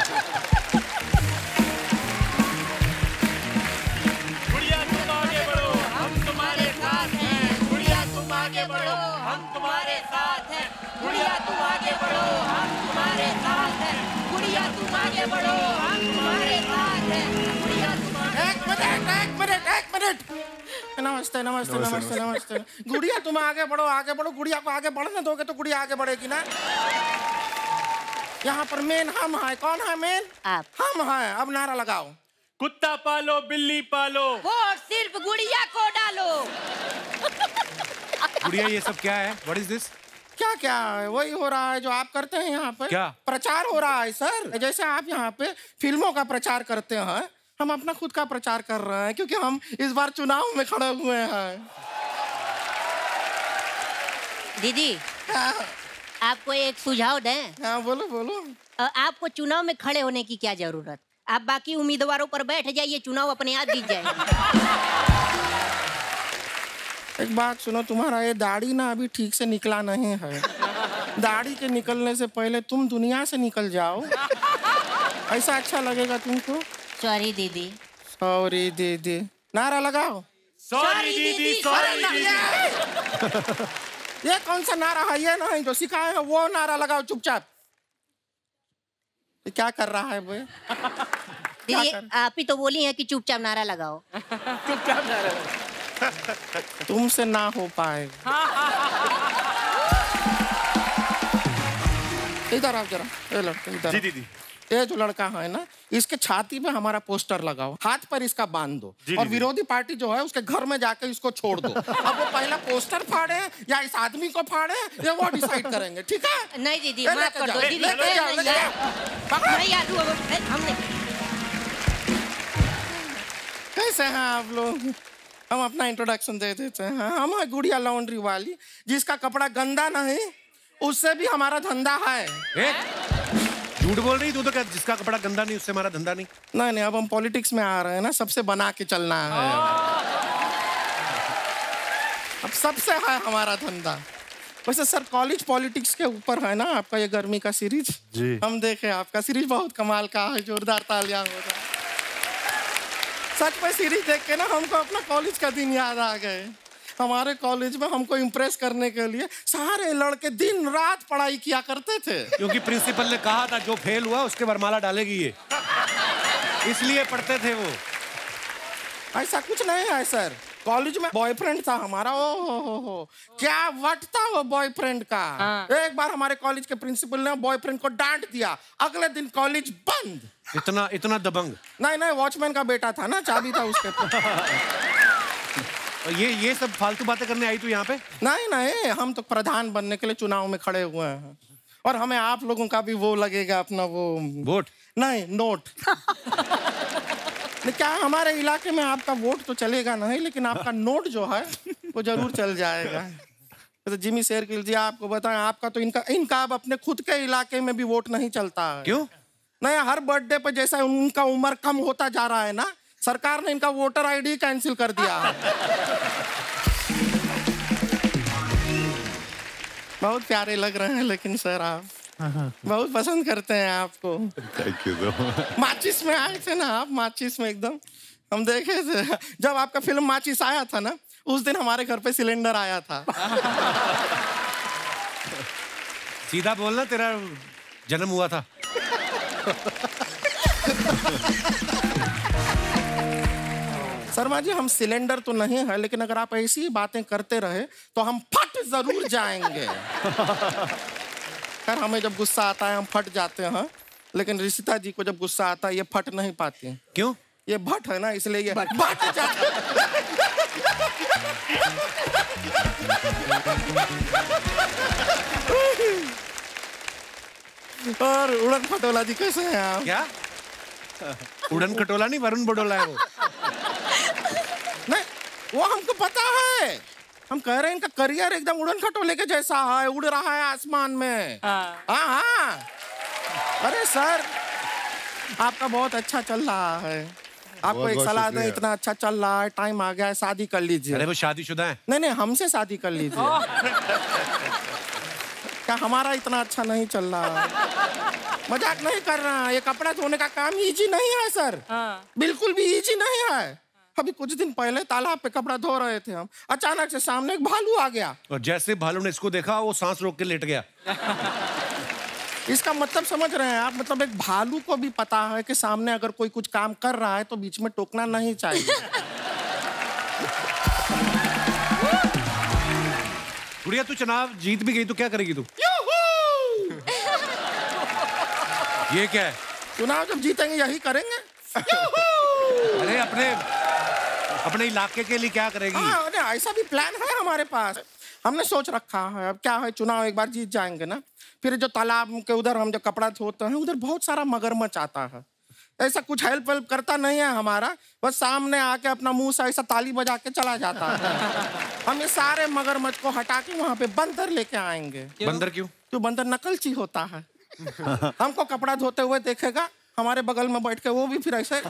नमस्ते नमस्ते नमस्ते नमस्ते। गुड़िया तुम आगे बढ़ो, गुड़िया को आगे बढ़ने दोगे तो गुड़िया आगे बढ़ेगी ना। यहाँ पर मेन हम है। कौन है मेन? आप। हम है। अब नारा लगाओ। कुत्ता पालो बिल्ली पालो, वोट सिर्फ गुड़िया को डालो। गुड़िया ये सब क्या है? What is this? क्या क्या है? वही हो रहा है जो आप करते हैं यहाँ पे। क्या प्रचार हो रहा है सर? जैसे आप यहाँ पे फिल्मों का प्रचार करते हैं, हम अपना खुद का प्रचार कर रहे हैं, क्योंकि हम इस बार चुनाव में खड़े हुए हैं। दीदी आपको एक सुझाव दें? हाँ बोलो बोलो। आपको चुनाव में खड़े होने की क्या जरूरत? आप बाकी उम्मीदवारों पर बैठ जाइए, चुनाव अपने आप जीत जाएगा। एक बात सुनो, तुम्हारा ये दाढ़ी ना अभी ठीक से निकला नहीं है। दाढ़ी के निकलने से पहले तुम दुनिया से निकल जाओ, ऐसा अच्छा लगेगा तुमको। सॉरी दीदी। सॉरी दीदी। नारा लगाओ। सॉरी दीदी, सॉरी दीदी। ये कौन सा नारा है? ये नहीं जो सिखाए हैं वो नारा लगाओ चुपचाप। क्या कर रहा है वो? दीदी आप ही तो बोली हैं कि चुपचाप नारा लगाओ। चुपचाप नारा तुमसे ना हो पाएगा। इधर आओ जरा, ये लड़का इधर। जी दीदी। ये जो लड़का है ना, इसके छाती पे हमारा पोस्टर लगाओ, हाथ पर इसका बांध दो और विरोधी पार्टी जो है उसके घर में जाकर इसको छोड़ दो। अब वो पहला पोस्टर फाड़े या इस आदमी को फाड़े ये वो डिसाइड करेंगे, ठीक है? नहीं दीदी माफ कर दो दीदी। हमने कैसे हैं आप लोग? हम अपना इंट्रोडक्शन दे देते हैं। हम है गुड़िया लॉन्ड्री वाली, जिसका कपड़ा गंदा नहीं उससे भी हमारा धंधा है। झूठ बोल रही तू तो, जिसका कपड़ा गंदा नहीं उससे हमारा धंधा नहीं। नहीं, अब हम पॉलिटिक्स में आ रहे हैं ना, सबसे बना के चलना है। अब सबसे है हमारा धंधा। वैसे सर कॉलेज पॉलिटिक्स के ऊपर है ना आपका ये गर्मी का सीरीज जी। हम देखे आपका सीरीज बहुत कमाल का है, जोरदार तालियां हो रहा है। सच में सीरीज देख के ना हमको अपना कॉलेज का दिन याद आ गए। हमारे कॉलेज में हमको इम्प्रेस करने के लिए सारे लड़के दिन रात पढ़ाई किया करते थे, क्योंकि प्रिंसिपल ने कहा था जो फेल हुआ उसके वरमाला डालेगी ये, इसलिए पढ़ते थे वो। ऐसा कुछ नहीं है सर। कॉलेज में बॉयफ्रेंड था हमारा, ओ हो क्या वट था वो बॉयफ्रेंड का। एक बार हमारे कॉलेज के प्रिंसिपल ने बॉयफ्रेंड को डांट दिया, अगले दिन कॉलेज बंद। इतना दबंग? नहीं, वॉचमैन का बेटा था ना, चाबी था उसके पास। ये सब फालतू बातें करने आई तू यहाँ पे? नहीं, हम तो प्रधान बनने के लिए चुनाव में खड़े हुए हैं और हमें आप लोगों का भी वो लगेगा, अपना वो वोट नहीं नोट। क्या हमारे इलाके में आपका वोट तो चलेगा नहीं, लेकिन आपका नोट जो है वो जरूर चल जाएगा। तो जिमी शेरगिल जी आपको बताएं, आपका तो इनका अब अपने खुद के इलाके में भी वोट नहीं चलता है। क्यों? नहीं, हर बर्थडे पे जैसा उनका उम्र कम होता जा रहा है ना, सरकार ने इनका वोटर आईडी कैंसिल कर दिया है। बहुत प्यारे लग रहे हैं लेकिन सर आप बहुत पसंद करते हैं आपको। Thank you. माचिस में आए थे ना आप, माचिस में एकदम हम देखे थे जब आपका फिल्म माचिस आया था ना, उस दिन हमारे घर पे सिलेंडर आया था। सीधा बोलना, तेरा जन्म हुआ था। शर्मा जी हम सिलेंडर तो नहीं है, लेकिन अगर आप ऐसी बातें करते रहे तो हम फट जरूर जाएंगे। खैर हमें जब गुस्सा आता है हम फट जाते हैं, लेकिन रिशिता जी को जब गुस्सा आता है ये फट नहीं पाती। क्यों? ये भट है ना, इसलिए ये भट जाते। और उड़न खटोला जी कैसे हैं आप? क्या? उड़न खटोला नहीं, वरुण बडोला है वो। नहीं, वो हमको पता है। हम कह रहे हैं इनका करियर एकदम उड़न खटोले के जैसा है, उड़ रहा है आसमान में। हाँ। अरे सर आपका बहुत अच्छा चल रहा है, आपको एक सलाह दें, इतना अच्छा चल रहा है, टाइम आ गया है, शादी कर लीजिए। अरे वो शादीशुदा है? नहीं, हमसे शादी कर लीजिए। क्या हमारा इतना अच्छा नहीं चल रहा? मजाक नहीं कर रहा, ये कपड़ा धोने का काम इजी नहीं है सर। बिल्कुल भी इजी नहीं है। अभी कुछ दिन पहले तालाब पे कपड़ा धो रहे थे हम, अचानक से सामने एक भालू आ गया और जैसे भालू ने इसको देखा वो सांस रोक के लेट गया। इसका मतलब समझ रहे हैं आप? मतलब एक भालू को भी पता है कि सामने अगर कोई कुछ काम कर रहा है तो बीच में टोकना नहीं चाहिए। गुड़िया तू चुनाव जीत भी गई तो क्या करेगी तू? ये क्या है? चुनाव जब जीतेंगे यही करेंगे। अरे अपने इलाके के लिए क्या करेगी? हाँ, ऐसा भी प्लान है हमारे पास। हमने सोच रखा है, अब क्या है, चुनाव एक बार जीत जाएंगे ना, फिर जो तालाब के उधर हम जो कपड़ा धोते हैं उधर बहुत सारा मगरमच्छ आता है। ऐसा कुछ हेल्प वेल्प करता नहीं है हमारा, बस सामने आके अपना मुंह से ऐसा ताली बजा के चला जाता है। हम ये सारे मगरमच्छ को हटा के वहाँ पे बंदर लेके आएंगे। बंदर क्यों? क्यों? बंदर नकलची होता है। हमको कपड़ा धोते हुए देखेगा, हमारे बगल में बैठ के वो भी फिर ऐसे।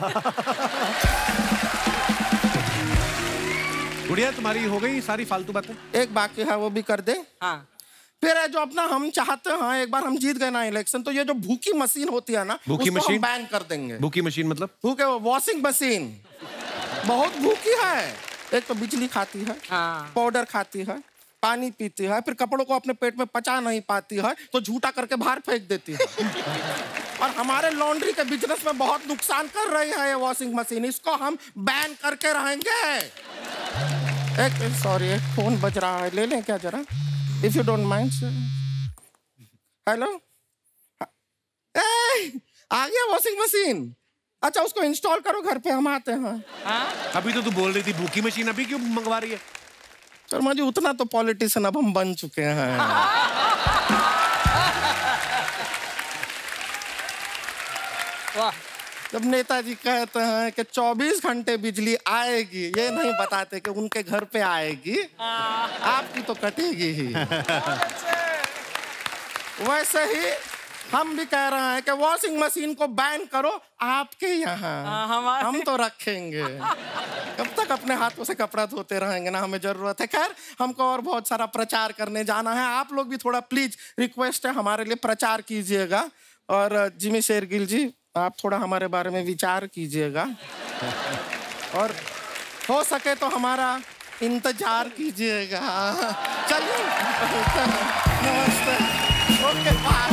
गुड़िया तुम्हारी हो गई सारी फालतू बातें? एक बाकी है, वो भी कर दे। हाँ। फिर जो अपना हम चाहते हैं, एक बार हम जीत गए ना इलेक्शन, तो ये जो भूखी मशीन होती है ना, भूखी उसको मशीन हम बैन कर देंगे। भूखी मशीन मतलब? भूखे वॉशिंग मशीन बहुत भूखी है। एक तो बिजली खाती है, पाउडर खाती है, पानी पीती है, फिर कपड़ों को अपने पेट में पचा नहीं पाती है तो झूठा करके बाहर फेंक देती है। और हमारे लॉन्ड्री के बिजनेस में बहुत नुकसान कर रही है ये वॉशिंग मशीन, इसको हम बैन करके रहेंगे। एक सॉरी, एक फोन बज रहा है, ले लें क्या जरा, if you don't mind. Hello, आ गया वॉशिंग मशीन? अच्छा, उसको इंस्टॉल करो घर पे, हम आते हैं। अभी तो तू बोल रही थी भूखी मशीन, अभी क्यों मंगवा रही है? शर्मा जी, उतना तो पॉलिटिशियन अब हम बन चुके हैं। वाह, जब नेताजी कहते हैं कि 24 घंटे बिजली आएगी, ये नहीं बताते कि उनके घर पे आएगी, आपकी तो कटेगी ही। वैसे ही हम भी कह रहे हैं कि वॉशिंग मशीन को बैन करो आपके यहाँ, हम तो रखेंगे। कब तक अपने हाथों से कपड़ा धोते रहेंगे ना, हमें जरूरत है। खैर, हमको और बहुत सारा प्रचार करने जाना है, आप लोग भी थोड़ा प्लीज रिक्वेस्ट है हमारे लिए प्रचार कीजिएगा। और जिमी शेरगिल जी, आप थोड़ा हमारे बारे में विचार कीजिएगा और हो सके तो हमारा इंतजार कीजिएगा। चलिए, नमस्ते, ओके, बाय।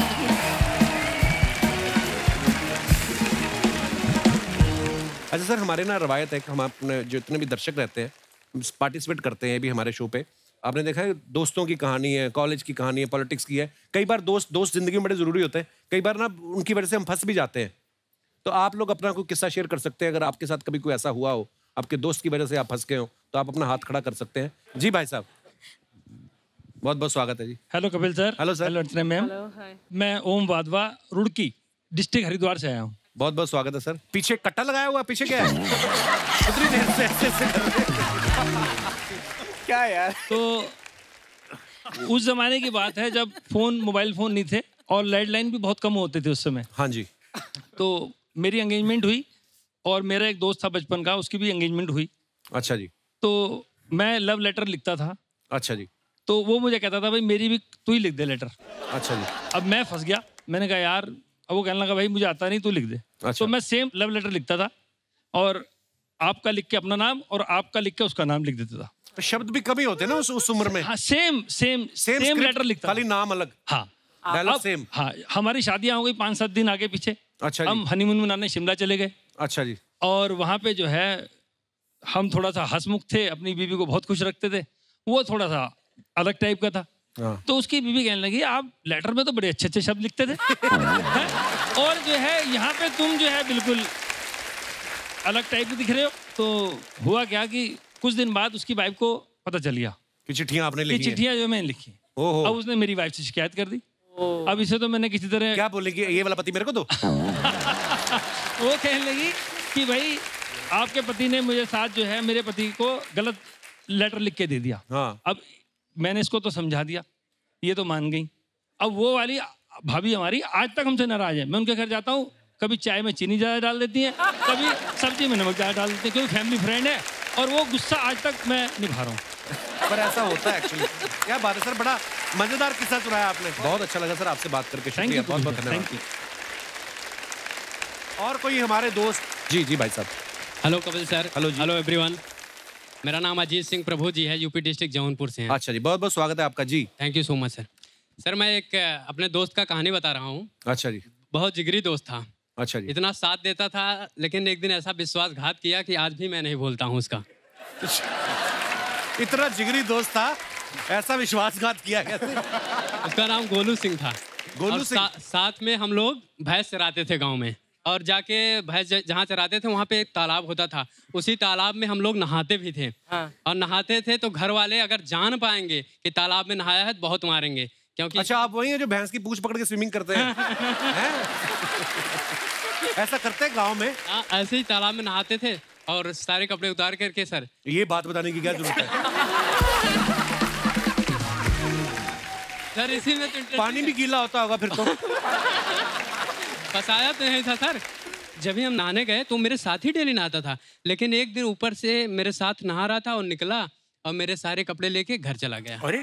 अच्छा सर, हमारे ना रवायत है कि हम अपने जितने भी दर्शक रहते हैं पार्टिसिपेट करते हैं भी हमारे शो पे। आपने देखा है दोस्तों की कहानी है, कॉलेज की कहानी है, पॉलिटिक्स की है। कई बार दोस्त जिंदगी में बड़े जरूरी होते हैं, कई बार ना उनकी वजह से हम फंस भी जाते हैं। तो आप लोग अपना कोई किस्सा शेयर कर सकते हैं, अगर आपके साथ कभी कोई ऐसा हुआ हो, आपके दोस्त की वजह से आप फंस गए हो, तो आप अपना हाथ खड़ा कर सकते हैं। जी भाई साहब, बहुत बहुत स्वागत है जी। Hello Kapil sir. Hello sir. Hello Archana ma'am. मैं ओम वाधवा, रुड़की डिस्ट्रिक्ट हरिद्वार से आया हूँ। बहुत बहुत स्वागत है सर। पीछे कट्टा लगाया हुआ, पीछे क्या है? कितनी देर से ऐसे क्या यार? तो उस जमाने की बात है जब मोबाइल फोन नहीं थे और लैंडलाइन भी बहुत कम होते थे उस समय। हाँ जी। तो मेरी एंगेजमेंट हुई और मेरा एक दोस्त था बचपन का, उसकी भी एंगेजमेंट हुई। अच्छा जी। तो मैं लव लेटर लिखता था। अच्छा जी। तो वो मुझे कहता था भाई मेरी भी तू ही लिख दे लेटर। अच्छा जी। अब मैं फंस गया, मैंने कहा यार, अब वो कहने लगा भाई मुझे आता नहीं, तू लिख दे। अच्छा। तो मैं सेम लव लेटर लिखता था और आपका लिख के अपना नाम और आपका लिख के उसका नाम लिख देता था। शब्द भी कम ही होते हैं ना उस उम्र में। हाँ, सेम लेटर लिखता, खाली नाम अलग। हाँ, डायलॉग सेम। हाँ, हमारी शादियां हो गई 5-7 दिन आगे पीछे। अच्छा जी। हम हनीमून मनाने शिमला चले गए। अच्छा जी। और वहाँ पे जो है हम थोड़ा सा हंसमुख थे, अपनी बीवी को बहुत खुश रखते थे, वो थोड़ा सा अलग टाइप का था। तो उसकी बीवी कहने लगी आप लेटर में तो बड़े अच्छे अच्छे शब्द लिखते थे और जो है यहाँ पे तुम जो है बिल्कुल अलग टाइप के दिख रहे हो। तो हुआ क्या कि कुछ दिन बाद उसकी वाइफ को पता चल गया कि चिट्ठियां आपने लिखी हैं। चिट्ठियां जो मैंने लिखी। अब उसने मेरी वाइफ से शिकायत कर दी। अब इसे तो मैंने किसी तरह क्या बोलेगी, ये वाला पति मेरे को दो। वो कहने लगी कि भाई आपके पति ने मुझे साथ जो है मेरे पति को गलत लेटर लिख के दे दिया। हाँ। अब मैंने इसको तो समझा दिया, ये तो मान गई। अब वो वाली भाभी हमारी आज तक हमसे नाराज है। मैं उनके घर जाता हूँ, कभी चाय में चीनी ज़्यादा डाल देती हैं, कभी सब्जी में नमक ज़्यादा डाल देती हैं, क्योंकि फैमिली फ्रेंड है और वो गुस्सा आज तक मैं निभा रहा हूँ। पर ऐसा होता है एक्चुअली। क्या बात है सर, बड़ा मजेदार किस्सा सुनाया आपने। बहुत अच्छा लगा सर आपसे बात करके। शुक्रिया, बहुत बहुत धन्यवाद। और कोई हमारे दोस्त? जी भाई साहब। Hello Kapil sir. हेलो जी। Hello everyone. मेरा नाम अजीत सिंह प्रभु जी है, यूपी डिस्ट्रिक्ट जौनपुर से हैं। अच्छा जी, बहुत बहुत स्वागत है आपका जी। Thank you so much sir. Sir मैं एक अपने दोस्त का कहानी बता रहा हूँ। अच्छा जी। बहुत जिगरी दोस्त था। अच्छा जी। इतना साथ देता था, लेकिन एक दिन ऐसा विश्वासघात किया कि आज भी मैं नहीं भूलता हूँ उसका। इतना जिगरी दोस्त था, ऐसा विश्वासघात किया कैसे? उसका नाम गोलू सिंह था। गोलू सिंह। साथ में हम लोग भैंस चराते थे गाँव में, और जाके भैंस जहाँ चराते थे वहाँ पे एक तालाब होता था। उसी तालाब में हम लोग नहाते भी थे। और नहाते थे तो घर वाले अगर जान पाएंगे कि तालाब में नहाया है तो बहुत मारेंगे, क्योंकि अच्छा आप वही है जो भैंस की पूंछ पकड़ के स्विमिंग करते हैं? ऐसा करते हैं गांव में? ऐसे ही तालाब में नहाते थे और सारे कपड़े उतार करके। सर ये बात बताने की क्या जरूरत है? सर इसी में तो पानी भी गीला होता होगा फिर तो। फंसाया तो नहीं था सर। जब भी हम नहाने गए तो मेरे साथ ही डेली नहाता था, लेकिन एक दिन ऊपर से मेरे साथ नहा रहा था और निकला और मेरे सारे कपड़े लेके घर चला गया। अरे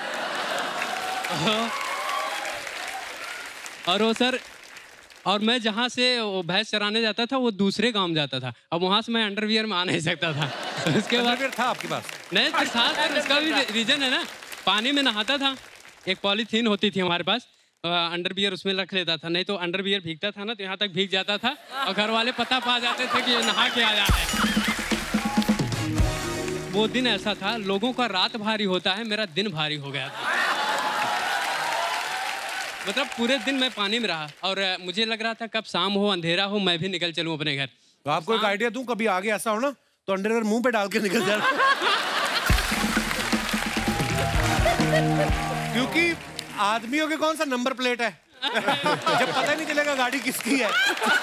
और वो सर, और मैं जहाँ से भैंस चराने जाता था वो दूसरे गांव जाता था। अब वहाँ से मैं अंडरवियर में आ नहीं सकता था। उसके बाद था आपके पास? नहीं तो साथ, उसका भी रीजन है ना। पानी में नहाता था, एक पॉलीथीन होती थी हमारे पास, अंडरवियर उसमें रख लेता था, नहीं तो अंडरवियर भीगता था ना तो यहाँ तक भीग जाता था और घर वाले पता पा जाते थे कि ये नहा के आया है। वो दिन ऐसा था, लोगों का रात भारी होता है, मेरा दिन भारी हो गया था। मतलब पूरे दिन मैं पानी में रहा और मुझे लग रहा था कब शाम हो, अंधेरा हो, मैं भी निकल चलूं अपने घर। तो आपको एक आइडिया दूं, कभी आगे ऐसा हो ना तो अंडरवियर मुंह पे डाल के निकल जाना। क्योंकि आदमियों के कौन सा नंबर प्लेट है जब पता नहीं चलेगा गाड़ी किसकी है।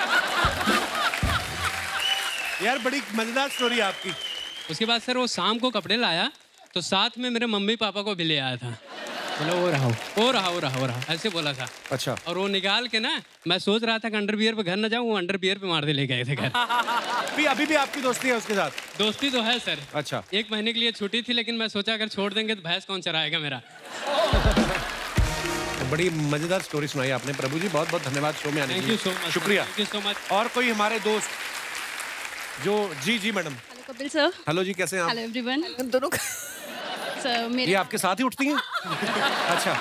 यार बड़ी मजेदार स्टोरी है आपकी। उसके बाद सर वो शाम को कपड़े लाया तो साथ में मेरे मम्मी पापा को भी ले आया था। बोला वो रहा ऐसे बोला था। अच्छा। और वो निकाल के ना, मैं सोच रहा था कि अंडरवियर पे घर न जाऊं, वो अंडरवियर पे मार दे ले गए थे घर। अभी भी आपकी दोस्ती है उसके साथ? दोस्ती तो है सर। अच्छा। 1 महीने के लिए छुट्टी थी, लेकिन मैं सोचा अगर छोड़ देंगे तो भैंस कौन चराएगा मेरा। बड़ी मजेदार स्टोरी सुनाई आपने प्रभु जी, बहुत बहुत धन्यवाद शो में आने के लिए। Thank you so much. शुक्रिया। Thank you so much. और कोई हमारे दोस्त जो जी मैडम। Hello Kapil sir. हेलो जी, कैसे हैं आप? Hello everyone. दोनों सर मेरे ये आपके साथ ही उठती हैं? अच्छा।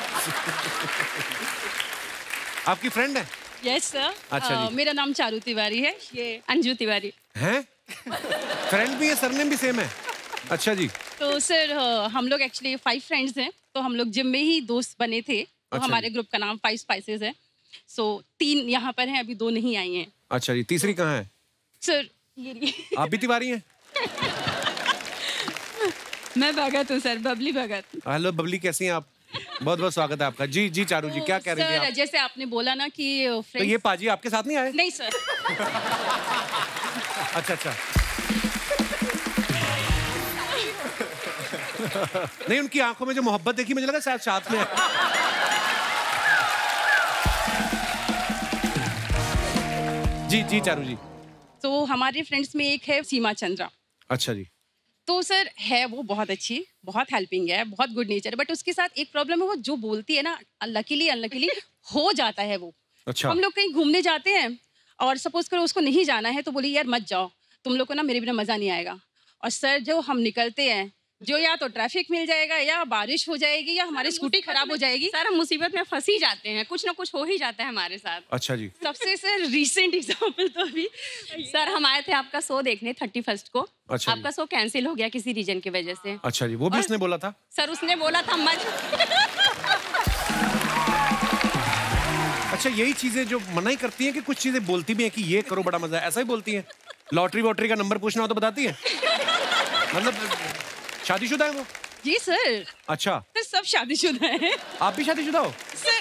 आपकी फ्रेंड है? Yes sir. अच्छा जी। मेरा नाम चारू तिवारी है, ये अंजू तिवारी हैं? फ्रेंड भी है, सरनेम भी सेम है? अच्छा जी। तो सर हम लोग एक्चुअली 5 फ्रेंड्स हैं, तो हम लोग जिम में ही दोस्त बने थे। तो अच्छा हमारे ग्रुप का नाम 5 स्पाइसेस है। सो 3 यहाँ पर हैं, अभी 2 नहीं आई हैं। अच्छा जी, तीसरी कहाँ है? सर ये आप भी तिवारी हैं? मैं भगत हूँ सर, बबली भगत। हेलो बबली, कैसी हैं आप? बहुत बहुत स्वागत है आपका। जी चारू जी, क्या कह रही थी सर आप? जैसे आपने बोला ना कि तो ये पाजी आपके साथ नहीं आए? नहीं सर। अच्छा। नहीं, उनकी आंखों में जो मोहब्बत देखी मुझे लगा शायद साथ में है। जी चारू जी। तो हमारे फ्रेंड्स में एक है सीमा चंद्रा। अच्छा जी। तो सर है वो बहुत अच्छी, बहुत हेल्पिंग है, बहुत गुड नेचर है, बट उसके साथ एक प्रॉब्लम है, वो जो बोलती है ना अनलकीली हो जाता है वो। अच्छा। हम लोग कहीं घूमने जाते हैं और सपोज करो उसको नहीं जाना है तो बोली यार मत जाओ, तुम लोग को ना मेरे बिना मजा नहीं आएगा। और सर जो हम निकलते हैं, जो या तो ट्रैफिक मिल जाएगा या बारिश हो जाएगी या हमारी स्कूटी खराब हो जाएगी। सर हम मुसीबत में फंस ही जाते हैं, कुछ ना कुछ हो ही जाता है हमारे साथ। अच्छा जी। सबसे सर रीसेंट एग्जांपल तो अभी सर हम आए थे आपका शो देखने 31 को। अच्छा आपका शो कैंसिल हो गया किसी रीजन की वजह से। अच्छा जी, वो भी उसने बोला था? सर उसने बोला था मत। अच्छा, यही चीजें जो मना ही करती हैं कि कुछ चीजें बोलती भी हैं कि ये करो बड़ा मजा है, ऐसा ही बोलती हैं? लॉटरी वॉटरी का नंबर पूछना हो तो बताती है? मतलब शादीशुदा है वो? जी सर। अच्छा। तो सब शादीशुदा हैं। आप भी शादीशुदा हो?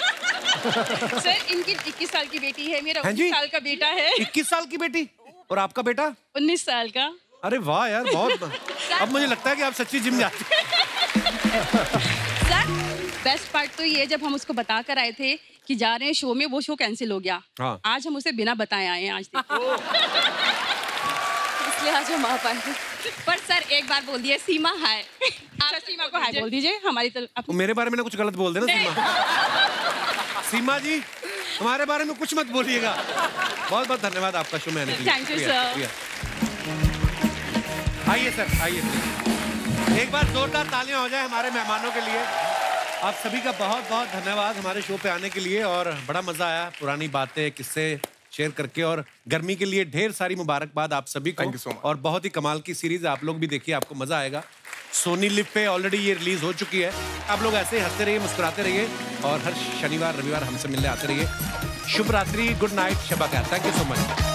सर इनकी 21 साल की बेटी है, मेरा 19 साल का बेटा है। 21 साल की बेटी? और आपका बेटा? 19 साल का। अरे वाह यार, बहुत। अब मुझे लगता है कि आप सच्ची जिम जाते हैं। सर बेस्ट पार्ट तो ये, जब हम उसको बता कर आए थे कि जा रहे हैं शो में, वो शो कैंसिल हो गया। हाँ। आज हम उसे बिना बताए आए हैं आज इसलिए आज हम आ पाए। पर सर एक बार बोल दिए सीमा हाय। आप सीमा को हाय बोल दीजिए हमारी तरफ। मेरे बारे में ना कुछ गलत बोल देना सीमा। सीमा जी, हमारे बारे में कुछ मत बोलिएगा। बहुत बहुत धन्यवाद आपका शो में आने के लिए। Thank you sir. आइए सर, आइए। एक बार जोरदार तालियां हो जाए हमारे मेहमानों के लिए। आप सभी का बहुत बहुत धन्यवाद हमारे शो पे आने के लिए, और बड़ा मजा आया पुरानी बातें किस्से शेयर करके, और गर्मी के लिए ढेर सारी मुबारकबाद आप सभी को। Thank you so much. और बहुत ही कमाल की सीरीज, आप लोग भी देखिए, आपको मजा आएगा। सोनी लिव पे ऑलरेडी ये रिलीज हो चुकी है। आप लोग ऐसे ही हंसते रहिए, मुस्कुराते रहिए, और हर शनिवार रविवार हमसे मिलने आते रहिए। शुभ रात्रि, गुड नाइट, शब खैर। Thank you so much.